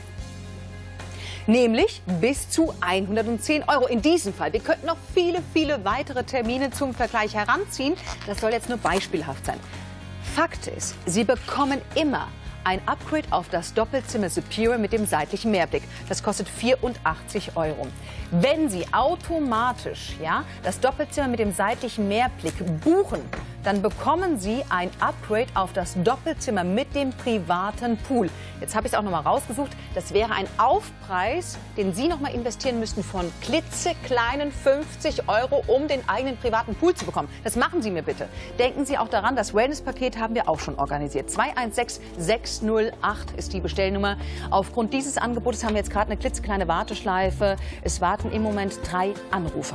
Nämlich bis zu 110 € in diesem Fall. Wir könnten noch viele, viele weitere Termine zum Vergleich heranziehen. Das soll jetzt nur beispielhaft sein. Fakt ist, Sie bekommen immer ein Upgrade auf das Doppelzimmer Superior mit dem seitlichen Meerblick. Das kostet 84 €. Wenn Sie automatisch das Doppelzimmer mit dem seitlichen Meerblick buchen, dann bekommen Sie ein Upgrade auf das Doppelzimmer mit dem privaten Pool. Jetzt habe ich es auch noch mal rausgesucht. Das wäre ein Aufpreis, den Sie noch mal investieren müssten von klitzekleinen 50 €, um den eigenen privaten Pool zu bekommen. Das machen Sie mir bitte. Denken Sie auch daran, das Wellness-Paket haben wir auch schon organisiert. 216608 ist die Bestellnummer. Aufgrund dieses Angebotes haben wir jetzt gerade eine klitzekleine Warteschleife. Es warten im Moment 3 Anrufer.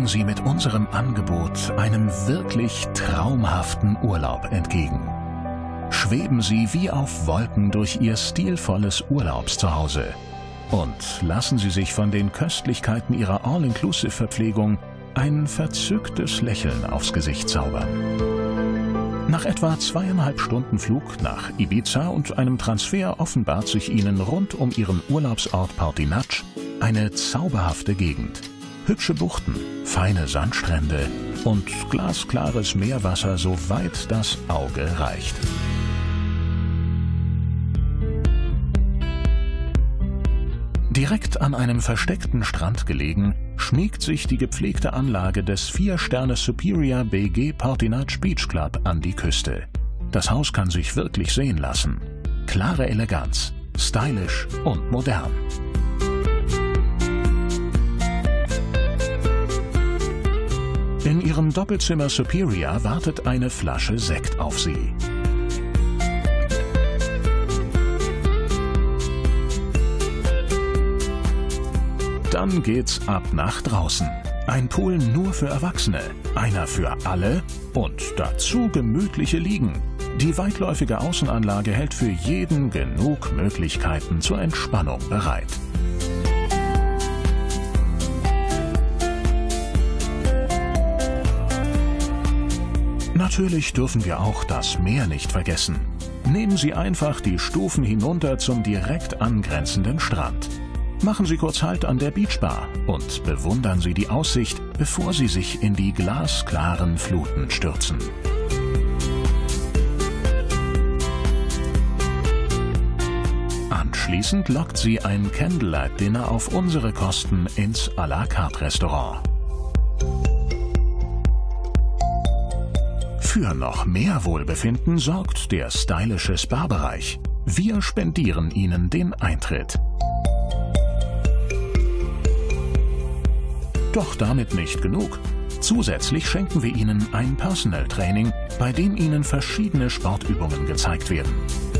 Sie mit unserem Angebot einem wirklich traumhaften Urlaub entgegen. Schweben Sie wie auf Wolken durch Ihr stilvolles Urlaubszuhause und lassen Sie sich von den Köstlichkeiten Ihrer All-Inclusive-Verpflegung ein verzücktes Lächeln aufs Gesicht zaubern. Nach etwa 2,5 Stunden Flug nach Ibiza und einem Transfer offenbart sich Ihnen rund um Ihren Urlaubsort Portinatsch eine zauberhafte Gegend. Hübsche Buchten, feine Sandstrände und glasklares Meerwasser, soweit das Auge reicht. Direkt an einem versteckten Strand gelegen, schmiegt sich die gepflegte Anlage des 4-Sterne Superior BG Portinatsch Beach Club an die Küste. Das Haus kann sich wirklich sehen lassen. Klare Eleganz, stylisch und modern. In Ihrem Doppelzimmer Superior wartet eine Flasche Sekt auf Sie. Dann geht's ab nach draußen. Ein Pool nur für Erwachsene, einer für alle und dazu gemütliche Liegen. Die weitläufige Außenanlage hält für jeden genug Möglichkeiten zur Entspannung bereit. Natürlich dürfen wir auch das Meer nicht vergessen. Nehmen Sie einfach die Stufen hinunter zum direkt angrenzenden Strand. Machen Sie kurz Halt an der Beachbar und bewundern Sie die Aussicht, bevor Sie sich in die glasklaren Fluten stürzen. Anschließend lockt Sie ein Candlelight-Dinner auf unsere Kosten ins à la carte Restaurant. Für noch mehr Wohlbefinden sorgt der stylische Spa-Bereich. Wir spendieren Ihnen den Eintritt. Doch damit nicht genug. Zusätzlich schenken wir Ihnen ein Personal Training, bei dem Ihnen verschiedene Sportübungen gezeigt werden.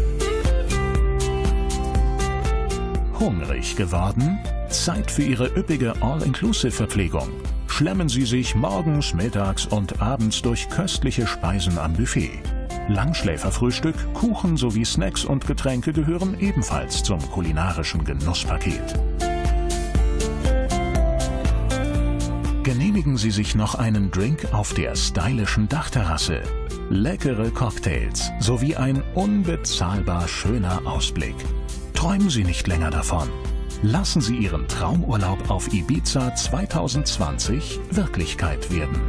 Hungrig geworden? Zeit für Ihre üppige All-Inclusive-Verpflegung. Schlemmen Sie sich morgens, mittags und abends durch köstliche Speisen am Buffet. Langschläferfrühstück, Kuchen sowie Snacks und Getränke gehören ebenfalls zum kulinarischen Genusspaket. Genehmigen Sie sich noch einen Drink auf der stylischen Dachterrasse, leckere Cocktails sowie ein unbezahlbar schöner Ausblick. Träumen Sie nicht länger davon. Lassen Sie Ihren Traumurlaub auf Ibiza 2020 Wirklichkeit werden.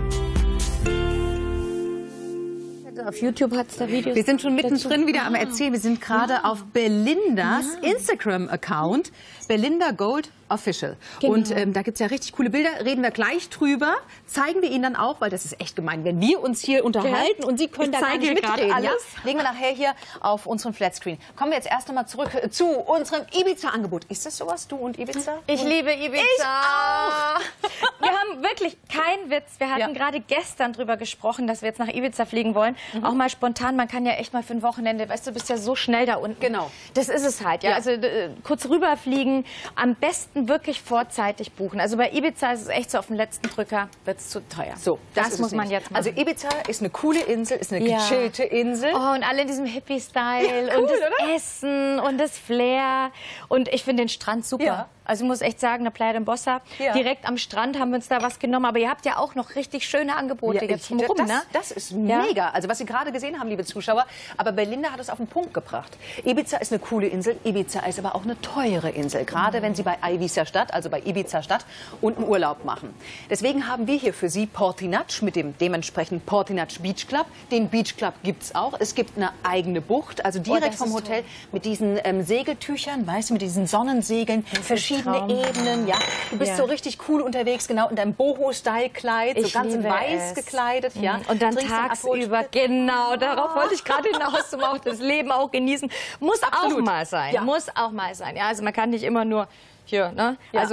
Auf YouTube hat es da Videos. Wir sind schon mittendrin wieder am Erzählen. Wir sind gerade auf Belindas Instagram-Account, Belinda Gold Official. Genau. Und da gibt es ja richtig coole Bilder. Reden wir gleich drüber. Zeigen wir Ihnen dann auch, weil das ist echt gemein, wenn wir uns hier unterhalten und Sie können da gar nicht mitreden. alles. Ja? Legen wir nachher hier auf unseren Flatscreen. Kommen wir jetzt erst einmal zurück zu unserem Ibiza-Angebot. Ist das sowas, du und Ibiza? Ich liebe Ibiza. Ich auch. Wir haben wirklich keinen Witz. Wir hatten gerade gestern drüber gesprochen, dass wir jetzt nach Ibiza fliegen wollen. Auch mal spontan. Man kann ja echt mal für ein Wochenende, weißt du, bist ja so schnell da unten. Genau. Das ist es halt. Ja. Also kurz rüberfliegen. Am besten wirklich vorzeitig buchen. Also bei Ibiza ist es echt so, auf den letzten Drücker wird es zu teuer. So, das muss man jetzt machen. Also Ibiza ist eine coole Insel, ist eine gechillte Insel. Oh, und alle in diesem Hippie-Style und das Essen und das Flair. Und ich finde den Strand super. Ja. Also ich muss echt sagen, der Playa d'Embossa, direkt am Strand haben wir uns da was genommen. Aber ihr habt ja auch noch richtig schöne Angebote jetzt drumherum, ne? Das ist mega. Also was Sie gerade gesehen haben, liebe Zuschauer. Aber Belinda hat es auf den Punkt gebracht. Ibiza ist eine coole Insel. Ibiza ist aber auch eine teure Insel. Gerade wenn Sie bei Ibiza Stadt, also bei Ibiza Stadt, unten Urlaub machen. Deswegen haben wir hier für Sie Portinatsch mit dem dementsprechend Portinatsch Beach Club. Den Beach Club gibt es auch. Es gibt eine eigene Bucht, also direkt vom Hotel mit diesen Segeltüchern, weißt du, mit diesen Sonnensegeln, verschiedene Ebenen. Ja, du bist so richtig cool unterwegs, genau in deinem Boho-Style-Kleid, so ganz in weiß gekleidet. Ja. Und dann tagsüber, genau, darauf wollte ich gerade hinaus, um auch das Leben auch genießen. Muss auch mal sein, muss auch mal sein. Ja, also man kann nicht immer nur hier, ne? Ja. Also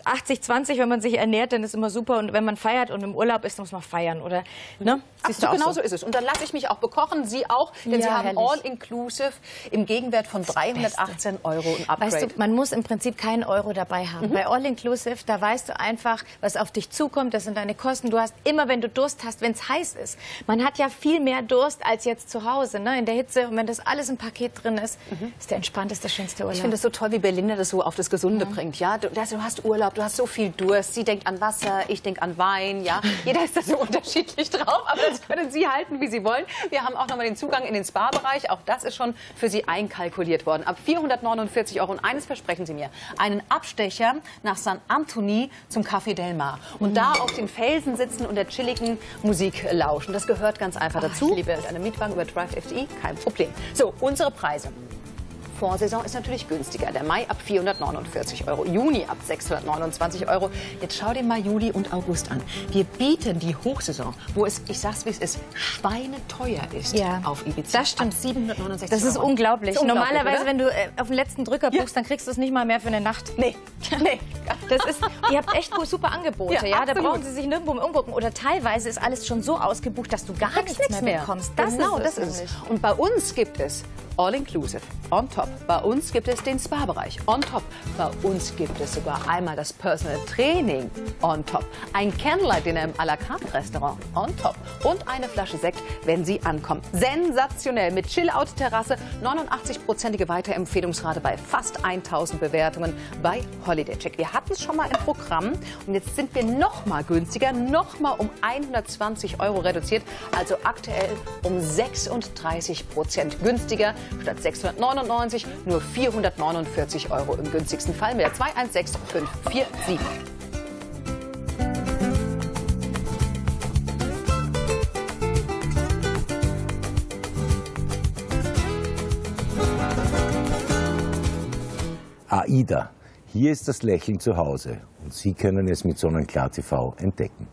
80-20, wenn man sich ernährt, dann ist immer super. Und wenn man feiert und im Urlaub ist, muss man feiern, oder? Ne? Genau so ist es. Und dann lasse ich mich auch bekochen, Sie auch, denn Sie haben All-Inclusive im Gegenwert von 318 € ein Upgrade. Weißt du, man muss im Prinzip keinen Euro dabei haben. Bei All-Inclusive, da weißt du einfach, was auf dich zukommt, das sind deine Kosten. Du hast immer, wenn du Durst hast, wenn es heiß ist. Man hat ja viel mehr Durst als jetzt zu Hause, ne? In der Hitze. Und wenn das alles im Paket drin ist, ist der entspannteste, schönste Urlaub. Ich finde es so toll, wie Belinda das so auf das Gesunde bringt. Ja? Du hast Urlaub, du hast so viel Durst. Sie denkt an Wasser, ich denke an Wein. Ja? Jeder ist da so unterschiedlich drauf, aber das können Sie halten, wie Sie wollen. Wir haben auch nochmal den Zugang in den Spa-Bereich. Auch das ist schon für Sie einkalkuliert worden. Ab 449 €. Und eines versprechen Sie mir, einen Abstecher nach San Antonio zum Café Del Mar. Und da auf den Felsen sitzen und der chilligen Musik lauschen. Das gehört ganz einfach dazu. Ich liebe es. Eine Mietwagen über Drive FDI, kein Problem. So, unsere Preise. Vorsaison ist natürlich günstiger. Der Mai ab 449 €, Juni ab 629 €. Jetzt schau dir mal Juli und August an. Wir bieten die Hochsaison, wo es, ich sag's wie es ist, schweineteuer ist auf Ibiza. Das stimmt. Ab 769 €. Das ist unglaublich. Normalerweise, oder? wenn du auf den letzten Drücker buchst, dann kriegst du es nicht mal mehr für eine Nacht. Nee. Das ist, ihr habt echt super Angebote. Ja, da brauchen Sie sich nirgendwo umgucken. Oder teilweise ist alles schon so ausgebucht, dass du gar nichts mehr bekommst. Das ist es. Und bei uns gibt es All-Inclusive, on top. Bei uns gibt es den Spa-Bereich, on top. Bei uns gibt es sogar einmal das Personal Training, on top. Ein Candlelight-Dinner im à la carte Restaurant, on top. Und eine Flasche Sekt, wenn Sie ankommen. Sensationell, mit Chill-Out-Terrasse, 89%ige Weiterempfehlungsrate bei fast 1000 Bewertungen bei Holiday Check. Wir hatten es schon mal im Programm und jetzt sind wir noch mal günstiger, noch mal um 120 € reduziert, also aktuell um 36% günstiger. Statt 699 nur 449 € im günstigsten Fall mit der 216547. AIDA. Hier ist das Lächeln zu Hause und Sie können es mit Sonnenklar TV entdecken.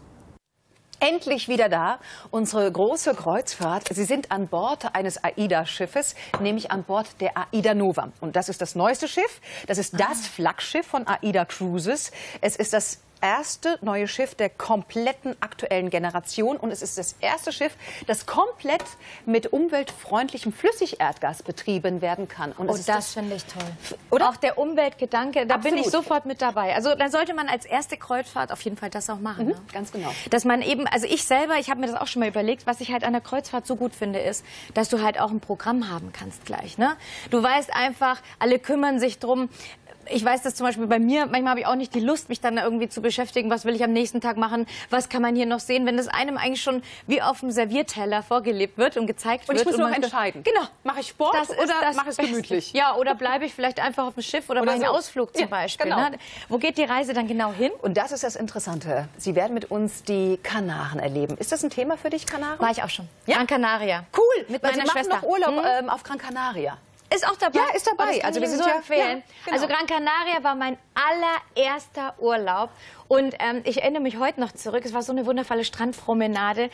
Endlich wieder da, unsere große Kreuzfahrt. Sie sind an Bord eines AIDA-Schiffes, nämlich an Bord der AIDA Nova. Und das ist das neueste Schiff. Das ist das Flaggschiff von AIDA Cruises. Es ist das erste neue Schiff der kompletten aktuellen Generation. Und es ist das erste Schiff, das komplett mit umweltfreundlichem Flüssigerdgas betrieben werden kann. Und das finde ich toll. Oder? Auch der Umweltgedanke, da bin ich Absolut. sofort mit dabei. Also da sollte man als erste Kreuzfahrt auf jeden Fall das auch machen. Ne? Ganz genau. Dass man eben, also ich selber, ich habe mir das auch schon mal überlegt, was ich halt an der Kreuzfahrt so gut finde, ist, dass du halt auch ein Programm haben kannst gleich. Ne? Du weißt einfach, alle kümmern sich drum. Ich weiß das zum Beispiel bei mir, manchmal habe ich auch nicht die Lust, mich dann irgendwie zu beschäftigen, was will ich am nächsten Tag machen, was kann man hier noch sehen, wenn das einem eigentlich schon wie auf dem Servierteller vorgelebt wird und gezeigt wird. Und ich muss noch entscheiden. Genau. Mache ich Sport oder mache ich es gemütlich? Ja, oder bleibe ich vielleicht einfach auf dem Schiff oder mache einen Ausflug zum Beispiel. Genau. Ne? Wo geht die Reise dann genau hin? Und das ist das Interessante. Sie werden mit uns die Kanaren erleben. Ist das ein Thema für dich, Kanaren? War ich auch schon. Ja? Gran Canaria. Cool, Mit weil meiner Sie machen Schwester. noch Urlaub auf Gran Canaria. Ist auch dabei? Ja, ist dabei. Oh, das kann Also ich wir Ihnen sind so empfehlen. Ja, genau. Also Gran Canaria war mein allererster Urlaub. Und ich erinnere mich heute noch zurück. Es war so eine wundervolle Strandpromenade.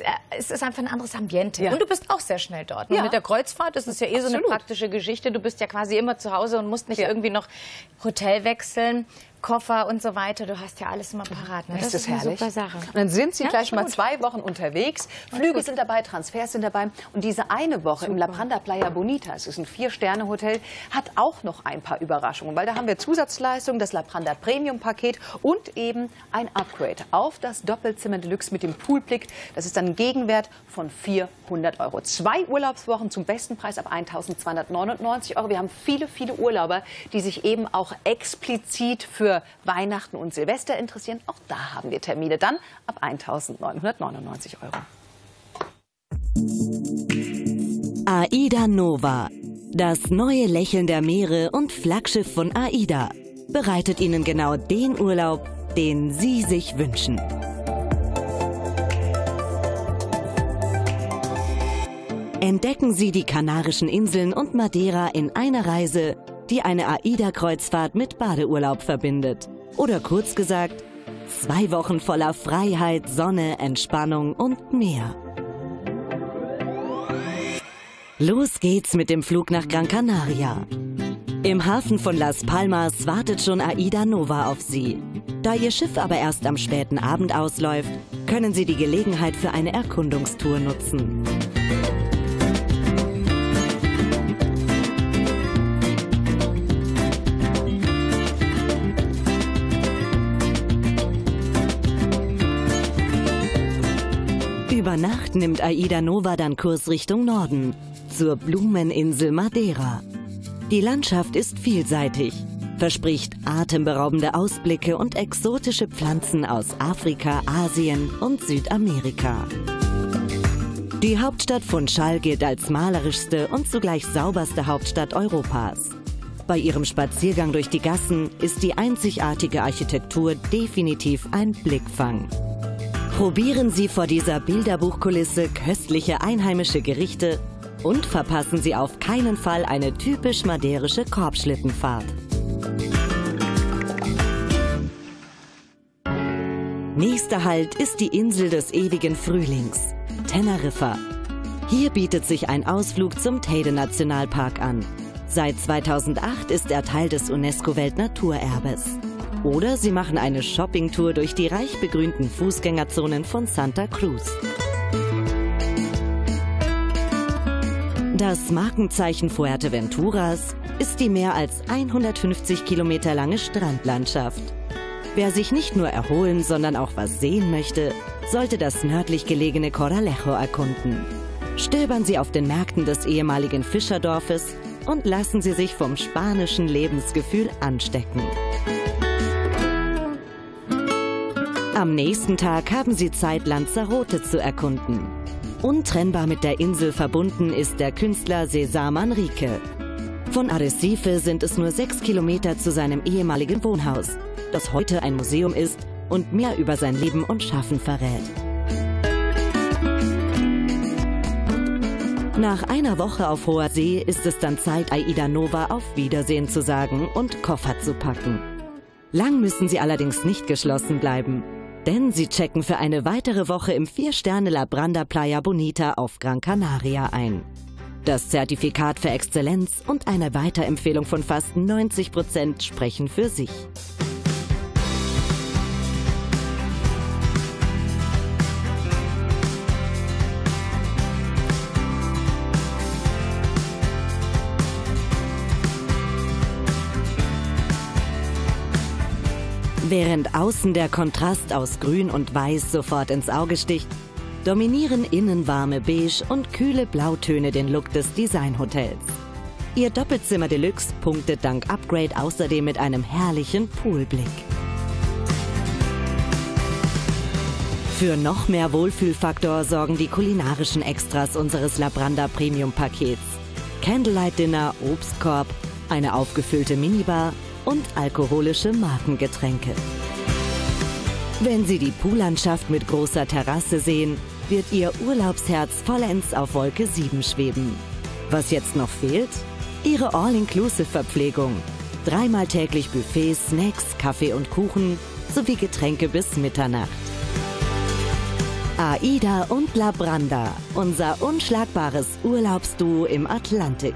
Es ist einfach ein anderes Ambiente. Ja. Und du bist auch sehr schnell dort. Ja. Und mit der Kreuzfahrt, das ist ja so eine Absolut. praktische Geschichte. Du bist ja quasi immer zu Hause und musst nicht irgendwie noch Hotel wechseln. Koffer und so weiter. Du hast ja alles immer parat. Ne? Das ist eine herrlich. super Sache. Und dann sind Sie gleich mal gut. 2 Wochen unterwegs. Flüge sind dabei, Transfers sind dabei. Und diese eine Woche im La Pranda Playa Bonita, es ist ein 4-Sterne-Hotel, hat auch noch ein paar Überraschungen. Weil da haben wir Zusatzleistungen, das La Pranda Premium-Paket und eben ein Upgrade auf das Doppelzimmer Deluxe mit dem Poolblick. Das ist dann ein Gegenwert von 400 €. 2 Urlaubswochen zum besten Preis ab 1.299 €. Wir haben viele, viele Urlauber, die sich eben auch explizit für Weihnachten und Silvester interessieren. Auch da haben wir Termine dann ab 1.999 €. AIDA Nova, das neue Lächeln der Meere und Flaggschiff von AIDA, bereitet Ihnen genau den Urlaub, den Sie sich wünschen. Entdecken Sie die Kanarischen Inseln und Madeira in einer Reise, die eine AIDA-Kreuzfahrt mit Badeurlaub verbindet. Oder kurz gesagt, 2 Wochen voller Freiheit, Sonne, Entspannung und Meer. Los geht's mit dem Flug nach Gran Canaria. Im Hafen von Las Palmas wartet schon Aida Nova auf Sie. Da Ihr Schiff aber erst am späten Abend ausläuft, können Sie die Gelegenheit für eine Erkundungstour nutzen. Über Nacht nimmt Aida Nova dann Kurs Richtung Norden, zur Blumeninsel Madeira. Die Landschaft ist vielseitig, verspricht atemberaubende Ausblicke und exotische Pflanzen aus Afrika, Asien und Südamerika. Die Hauptstadt Funchal gilt als malerischste und zugleich sauberste Hauptstadt Europas. Bei ihrem Spaziergang durch die Gassen ist die einzigartige Architektur definitiv ein Blickfang. Probieren Sie vor dieser Bilderbuchkulisse köstliche einheimische Gerichte und verpassen Sie auf keinen Fall eine typisch madeirische Korbschlittenfahrt. Nächster Halt ist die Insel des ewigen Frühlings, Teneriffa. Hier bietet sich ein Ausflug zum Teide-Nationalpark an. Seit 2008 ist er Teil des UNESCO-Weltnaturerbes. Oder Sie machen eine Shoppingtour durch die reich begrünten Fußgängerzonen von Santa Cruz. Das Markenzeichen Fuerteventuras ist die mehr als 150 Kilometer lange Strandlandschaft. Wer sich nicht nur erholen, sondern auch was sehen möchte, sollte das nördlich gelegene Corralejo erkunden. Stöbern Sie auf den Märkten des ehemaligen Fischerdorfes und lassen Sie sich vom spanischen Lebensgefühl anstecken. Am nächsten Tag haben Sie Zeit, Lanzarote zu erkunden. Untrennbar mit der Insel verbunden ist der Künstler César Manrique. Von Arrecife sind es nur 6 Kilometer zu seinem ehemaligen Wohnhaus, das heute ein Museum ist und mehr über sein Leben und Schaffen verrät. Nach einer Woche auf hoher See ist es dann Zeit, Aida Nova auf Wiedersehen zu sagen und Koffer zu packen. Lang müssen Sie allerdings nicht geschlossen bleiben. Denn Sie checken für eine weitere Woche im 4-Sterne Labranda Playa Bonita auf Gran Canaria ein. Das Zertifikat für Exzellenz und eine Weiterempfehlung von fast 90% sprechen für sich. Während außen der Kontrast aus Grün und Weiß sofort ins Auge sticht, dominieren innen warme Beige und kühle Blautöne den Look des Designhotels. Ihr Doppelzimmer Deluxe punktet dank Upgrade außerdem mit einem herrlichen Poolblick. Für noch mehr Wohlfühlfaktor sorgen die kulinarischen Extras unseres Labranda Premium-Pakets. Candlelight Dinner, Obstkorb, eine aufgefüllte Minibar und alkoholische Markengetränke. Wenn Sie die Poollandschaft mit großer Terrasse sehen, wird Ihr Urlaubsherz vollends auf Wolke 7 schweben. Was jetzt noch fehlt? Ihre All-Inclusive-Verpflegung. 3-mal täglich Buffets, Snacks, Kaffee und Kuchen sowie Getränke bis Mitternacht. Aida und Labranda, unser unschlagbares Urlaubsduo im Atlantik.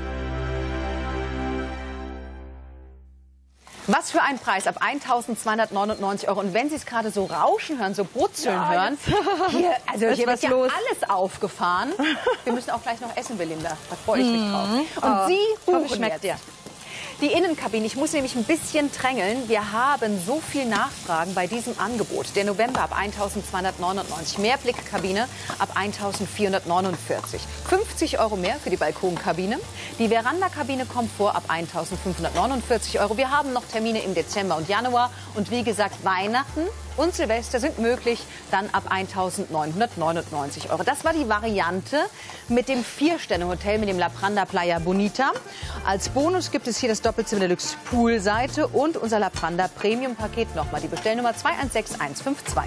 Was für ein Preis, ab 1.299 €. Und wenn Sie es gerade so rauschen hören, so brutzeln hören, hier wird ja alles aufgefahren. Wir müssen auch gleich noch essen, Belinda. Da freue ich mich drauf. Und Sie buchen schmeckt dir. Die Innenkabine, ich muss nämlich ein bisschen drängeln. Wir haben so viel Nachfragen bei diesem Angebot. Der November ab 1.299, Mehrblickkabine ab 1.449. 50 € mehr für die Balkonkabine. Die Verandakabine Komfort ab 1.549 €. Wir haben noch Termine im Dezember und Januar. Und wie gesagt, Weihnachten und Silvester sind möglich, dann ab 1.999 €. Das war die Variante mit dem 4-Sterne-Hotel, mit dem Labranda Playa Bonita. Als Bonus gibt es hier das Doppelzimmer Deluxe Poolseite und unser Labranda Premium-Paket. Nochmal die Bestellnummer 216152.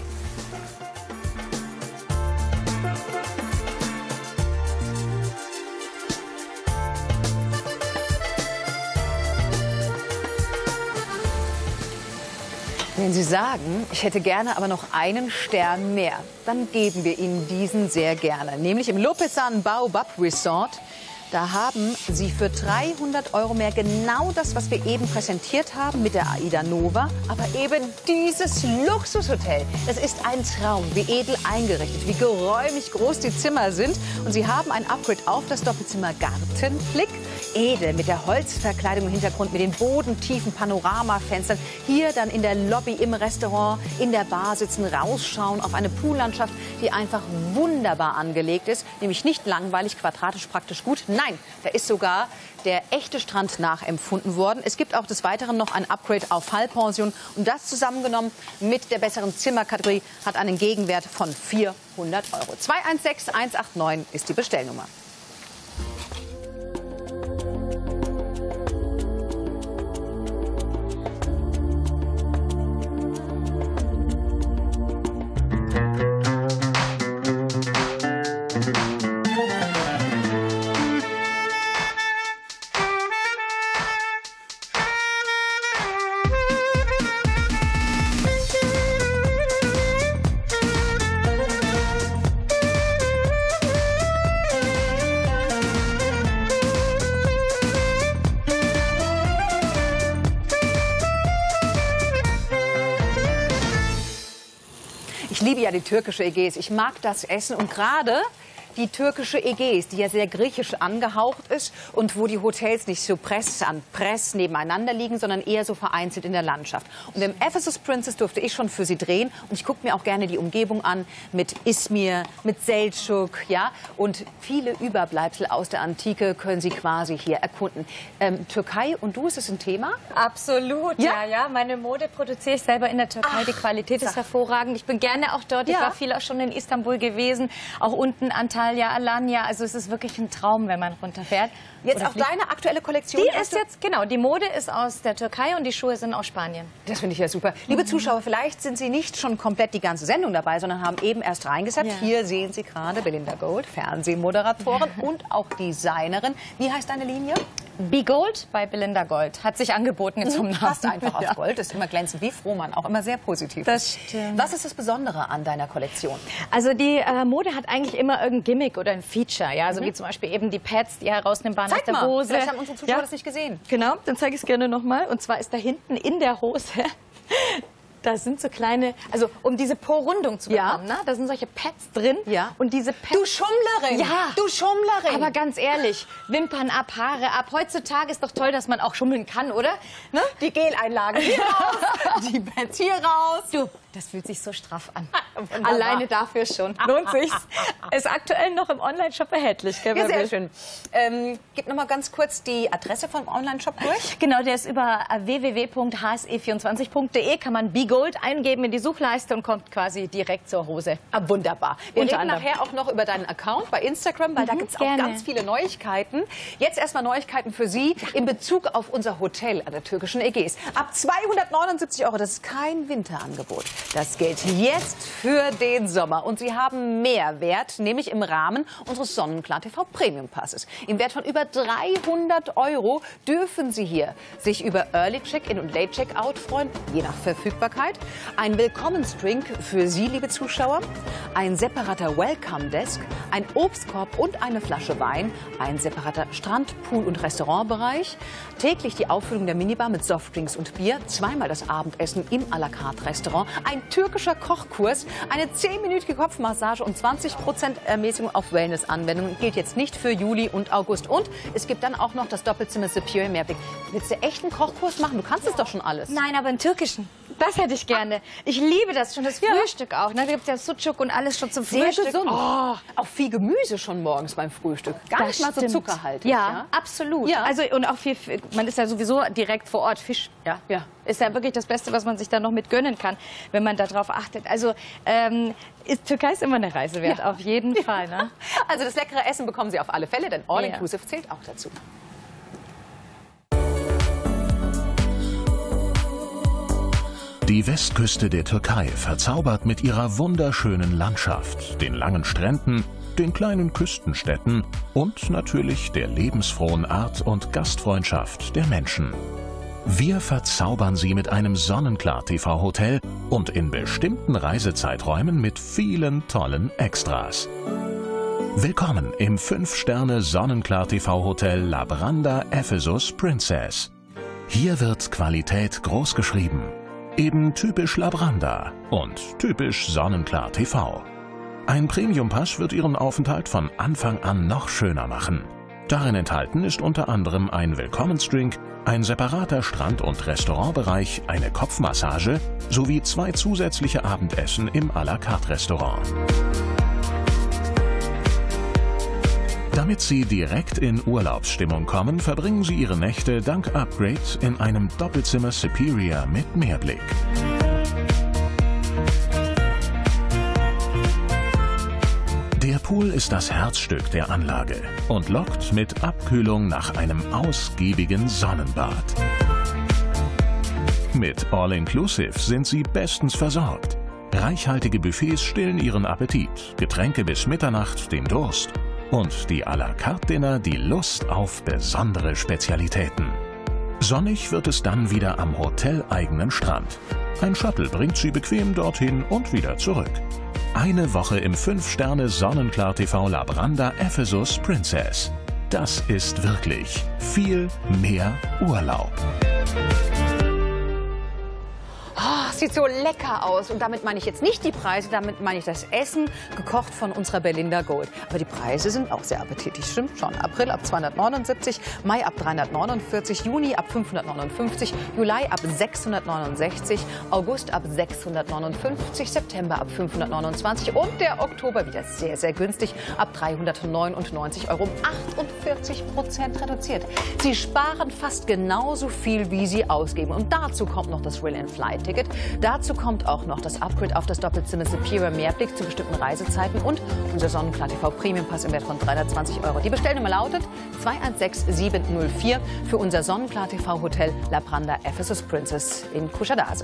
Wenn Sie sagen, ich hätte gerne aber noch einen Stern mehr, dann geben wir Ihnen diesen sehr gerne. Nämlich im Lopesan Baobab Resort Da haben Sie für 300 € mehr genau das, was wir eben präsentiert haben mit der AIDA Nova. Aber eben dieses Luxushotel. Das ist ein Traum. Wie edel eingerichtet, wie geräumig groß die Zimmer sind. Und Sie haben ein Upgrade auf das Doppelzimmer Gartenblick. Edel mit der Holzverkleidung im Hintergrund, mit den bodentiefen Panoramafenstern. Hier dann in der Lobby, im Restaurant, in der Bar sitzen, rausschauen auf eine Poollandschaft, die einfach wunderbar angelegt ist. Nämlich nicht langweilig, quadratisch praktisch gut. Nein, da ist sogar der echte Strand nachempfunden worden. Es gibt auch des Weiteren noch ein Upgrade auf Fallpension. Und das zusammengenommen mit der besseren Zimmerkategorie hat einen Gegenwert von 400 €. 216 189 ist die Bestellnummer. Ich liebe ja die türkische Ägäis. Ich mag das Essen und gerade die türkische Ägäis, die ja sehr griechisch angehaucht ist und wo die Hotels nicht so Press an Press nebeneinander liegen, sondern eher so vereinzelt in der Landschaft. Und im Ephesus Princess durfte ich schon für Sie drehen und ich gucke mir auch gerne die Umgebung an mit Izmir, mit Selçuk, ja, und viele Überbleibsel aus der Antike können Sie quasi hier erkunden. Türkei und du, ist das ein Thema? Absolut, ja. Meine Mode produziere ich selber in der Türkei. Die Qualität ist hervorragend. Ich bin gerne auch dort. Ich war viel auch schon in Istanbul gewesen, auch unten Antalya, Alanya. Also es ist wirklich ein Traum, wenn man runterfährt. Jetzt auch deine aktuelle Kollektion? Die ist jetzt, genau, die Mode ist aus der Türkei und die Schuhe sind aus Spanien. Das finde ich ja super. Liebe Zuschauer, vielleicht sind Sie nicht schon komplett die ganze Sendung dabei, sondern haben eben erst reingesetzt. Ja. Hier sehen Sie gerade Belinda Gold, Fernsehmoderatorin und auch Designerin. Wie heißt deine Linie? Be Gold bei Belinda Gold. Hat sich angeboten jetzt zum Namen. Passt einfach auf Gold. Das ist immer glänzend wie Frohmann. Auch immer sehr positiv. Das stimmt. Was ist das Besondere an deiner Kollektion? Also die Mode hat eigentlich immer irgendein Gimmick oder ein Feature. Ja? Also wie zum Beispiel eben die Pads, die herausnehmbaren aus der Hose. Vielleicht haben unsere Zuschauer das nicht gesehen. Genau, dann zeige ich es gerne nochmal. Und zwar ist da hinten in der Hose... Da sind so kleine, also um diese Porrundung zu bekommen, ne? Da sind solche Pads drin. Ja. Und diese Pads... Du Schummlerin! Ja! Du Schummlerin! Aber ganz ehrlich, Wimpern ab, Haare ab. Heutzutage ist doch toll, dass man auch schummeln kann, oder? Ne? Die Geleinlagen hier raus, die Pads hier raus. Du, das fühlt sich so straff an. Alleine dafür schon. Lohnt sich's. Ist aktuell noch im Online-Shop erhältlich. Ja, sehr schön. Gib noch mal ganz kurz die Adresse vom Online-Shop durch. Genau, der ist über www.hse24.de. Kann man Be Gold eingeben in die Suchleiste und kommt quasi direkt zur Hose. Ah, wunderbar. Wir reden nachher auch noch über deinen Account bei Instagram, weil da gibt es auch ganz viele Neuigkeiten. Jetzt erstmal Neuigkeiten für Sie in Bezug auf unser Hotel an der türkischen Ägäis. Ab 279 €, das ist kein Winterangebot. Das gilt jetzt für den Sommer. Und Sie haben Mehrwert, nämlich im Rahmen unseres Sonnenklar TV Premium Passes. Im Wert von über 300 € dürfen Sie hier sich über Early Check-in und Late Check-out freuen, je nach Verfügbarkeit. Ein Willkommensdrink für Sie, liebe Zuschauer. Ein separater Welcome Desk, ein Obstkorb und eine Flasche Wein. Ein separater Strand-, Pool- und Restaurantbereich. Täglich die Auffüllung der Minibar mit Softdrinks und Bier. Zweimal das Abendessen im à la carte Restaurant. Ein türkischer Kochkurs, eine 10-minütige Kopfmassage und 20% Ermäßigung auf Wellness-Anwendungen. Gilt jetzt nicht für Juli und August. Und es gibt dann auch noch das Doppelzimmer Superior im Mehrblick. Willst du echt einen Kochkurs machen? Du kannst es doch schon alles. Nein, aber einen türkischen. Das hätte ich gerne. Ich liebe das schon, das Frühstück auch. Ne? Da gibt es ja Sucuk und alles schon zum Frühstück. Sehr gesund. Oh, auch viel Gemüse schon morgens beim Frühstück. Gar nicht mal so zuckerhaltig. Ja, absolut. Ja. Also, und auch viel, man ist ja sowieso direkt vor Ort Fisch. Ja. Ist ja wirklich das Beste, was man sich da noch mit gönnen kann, wenn man darauf achtet. Also Türkei ist immer eine Reise wert, auf jeden Fall. Ne? Also das leckere Essen bekommen Sie auf alle Fälle, denn All-Inclusive zählt auch dazu. Die Westküste der Türkei verzaubert mit ihrer wunderschönen Landschaft, den langen Stränden, den kleinen Küstenstädten und natürlich der lebensfrohen Art und Gastfreundschaft der Menschen. Wir verzaubern sie mit einem Sonnenklar-TV-Hotel und in bestimmten Reisezeiträumen mit vielen tollen Extras. Willkommen im 5-Sterne-Sonnenklar-TV-Hotel Labranda Ephesus Princess. Hier wird Qualität groß geschrieben. Eben typisch Labranda und typisch Sonnenklar TV. Ein Premium-Pass wird Ihren Aufenthalt von Anfang an noch schöner machen. Darin enthalten ist unter anderem ein Willkommensdrink, ein separater Strand- und Restaurantbereich, eine Kopfmassage sowie 2 zusätzliche Abendessen im à la carte Restaurant. Damit Sie direkt in Urlaubsstimmung kommen, verbringen Sie Ihre Nächte dank Upgrade in einem Doppelzimmer Superior mit Meerblick. Der Pool ist das Herzstück der Anlage und lockt mit Abkühlung nach einem ausgiebigen Sonnenbad. Mit All-Inclusive sind Sie bestens versorgt. Reichhaltige Buffets stillen Ihren Appetit, Getränke bis Mitternacht den Durst und die à la carte Dinner die Lust auf besondere Spezialitäten. Sonnig wird es dann wieder am hoteleigenen Strand. Ein Shuttle bringt Sie bequem dorthin und wieder zurück. Eine Woche im 5-Sterne Sonnenklar-TV Labranda Ephesus Princess. Das ist wirklich viel mehr Urlaub. Oh, sieht so lecker aus. Und damit meine ich jetzt nicht die Preise, damit meine ich das Essen, gekocht von unserer Belinda Gold. Aber die Preise sind auch sehr appetitlich, stimmt schon. April ab 279, Mai ab 349, Juni ab 559, Juli ab 669, August ab 659, September ab 529 und der Oktober wieder sehr, sehr günstig ab 399 €, um 48% reduziert. Sie sparen fast genauso viel, wie Sie ausgeben. Und dazu kommt noch das Thrill-and-Fly-Ticket. Dazu kommt auch noch das Upgrade auf das Doppelzimmer Superior Mehrblick zu bestimmten Reisezeiten und unser Sonnenklar TV Premium Pass im Wert von 320 €. Die Bestellnummer lautet 216704 für unser Sonnenklar TV Hotel Labranda Ephesus Princess in Kusadasi.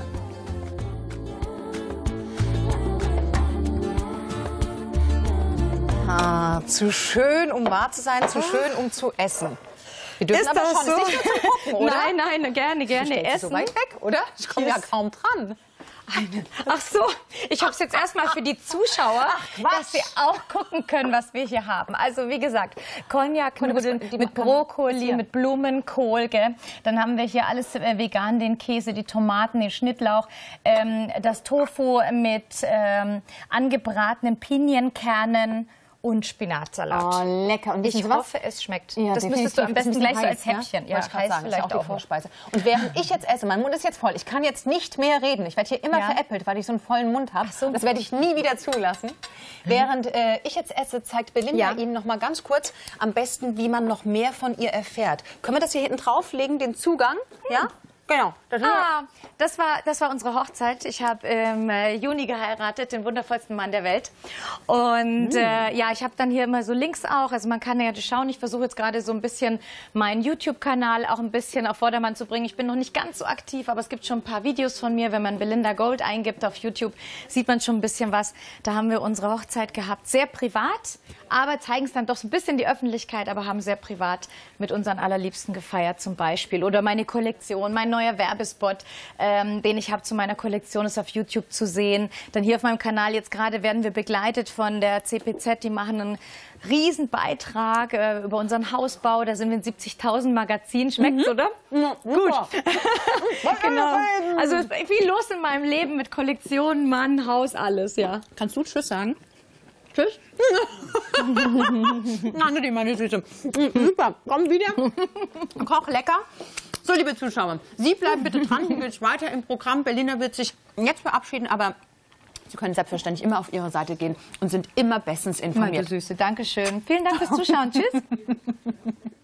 Zu schön, um wahr zu sein, zu schön, um zu essen. Wir dürfen aber schon, ist nicht nur zum Gucken, oder? Nein, gerne essen. So weit weg, oder? Ich komme ja kaum dran. Ach so, ich habe es jetzt erstmal für die Zuschauer, dass sie auch gucken können, was wir hier haben. Also wie gesagt, Cognac-Nudeln mit Brokkoli, mit Blumenkohl. Gell? Dann haben wir hier alles vegan, den Käse, die Tomaten, den Schnittlauch, das Tofu mit angebratenen Pinienkernen und Spinatsalat. Oh, lecker. Und ich hoffe, es schmeckt. Ja, das müsstest du am besten gleich so als Häppchen. Ja, ich kann sagen, vielleicht auch die Vorspeise. Und während ich jetzt esse, mein Mund ist jetzt voll, ich kann jetzt nicht mehr reden. Ich werde hier immer veräppelt, weil ich so einen vollen Mund habe. So. Das werde ich nie wieder zulassen. Während ich jetzt esse, zeigt Belinda Ihnen noch mal ganz kurz am besten, wie man noch mehr von ihr erfährt. Können wir das hier hinten drauflegen, den Zugang? Ja? Genau. Das war unsere Hochzeit. Ich habe im Juni geheiratet, den wundervollsten Mann der Welt. Und ja, ich habe dann hier immer so Links auch. Also man kann ja schauen. Ich versuche jetzt gerade so ein bisschen meinen YouTube-Kanal auch ein bisschen auf Vordermann zu bringen. Ich bin noch nicht ganz so aktiv, aber es gibt schon ein paar Videos von mir. Wenn man Belinda Gold eingibt auf YouTube, sieht man schon ein bisschen was. Da haben wir unsere Hochzeit gehabt. Sehr privat, aber zeigen es dann doch so ein bisschen die Öffentlichkeit, aber haben sehr privat mit unseren Allerliebsten gefeiert zum Beispiel. Oder meine Kollektion, mein neuer Werbespot, den ich habe zu meiner Kollektion, ist auf YouTube zu sehen. Dann hier auf meinem Kanal jetzt gerade werden wir begleitet von der CPZ. Die machen einen riesen Beitrag über unseren Hausbau. Da sind wir in 70.000 Magazinen. Schmeckt's, oder? Ja, gut. Genau. Also viel los in meinem Leben mit Kollektion, Mann, Haus, alles, ja. Kannst du Tschüss sagen? Tschüss. Nein, die meine Süße. Super, komm wieder. Koch lecker. So, liebe Zuschauer, Sie bleiben bitte dran. Hier geht es weiter im Programm. Belinda wird sich jetzt verabschieden, aber Sie können selbstverständlich immer auf Ihre Seite gehen und sind immer bestens informiert. Meine Süße, danke schön. Vielen Dank fürs Zuschauen. Tschüss.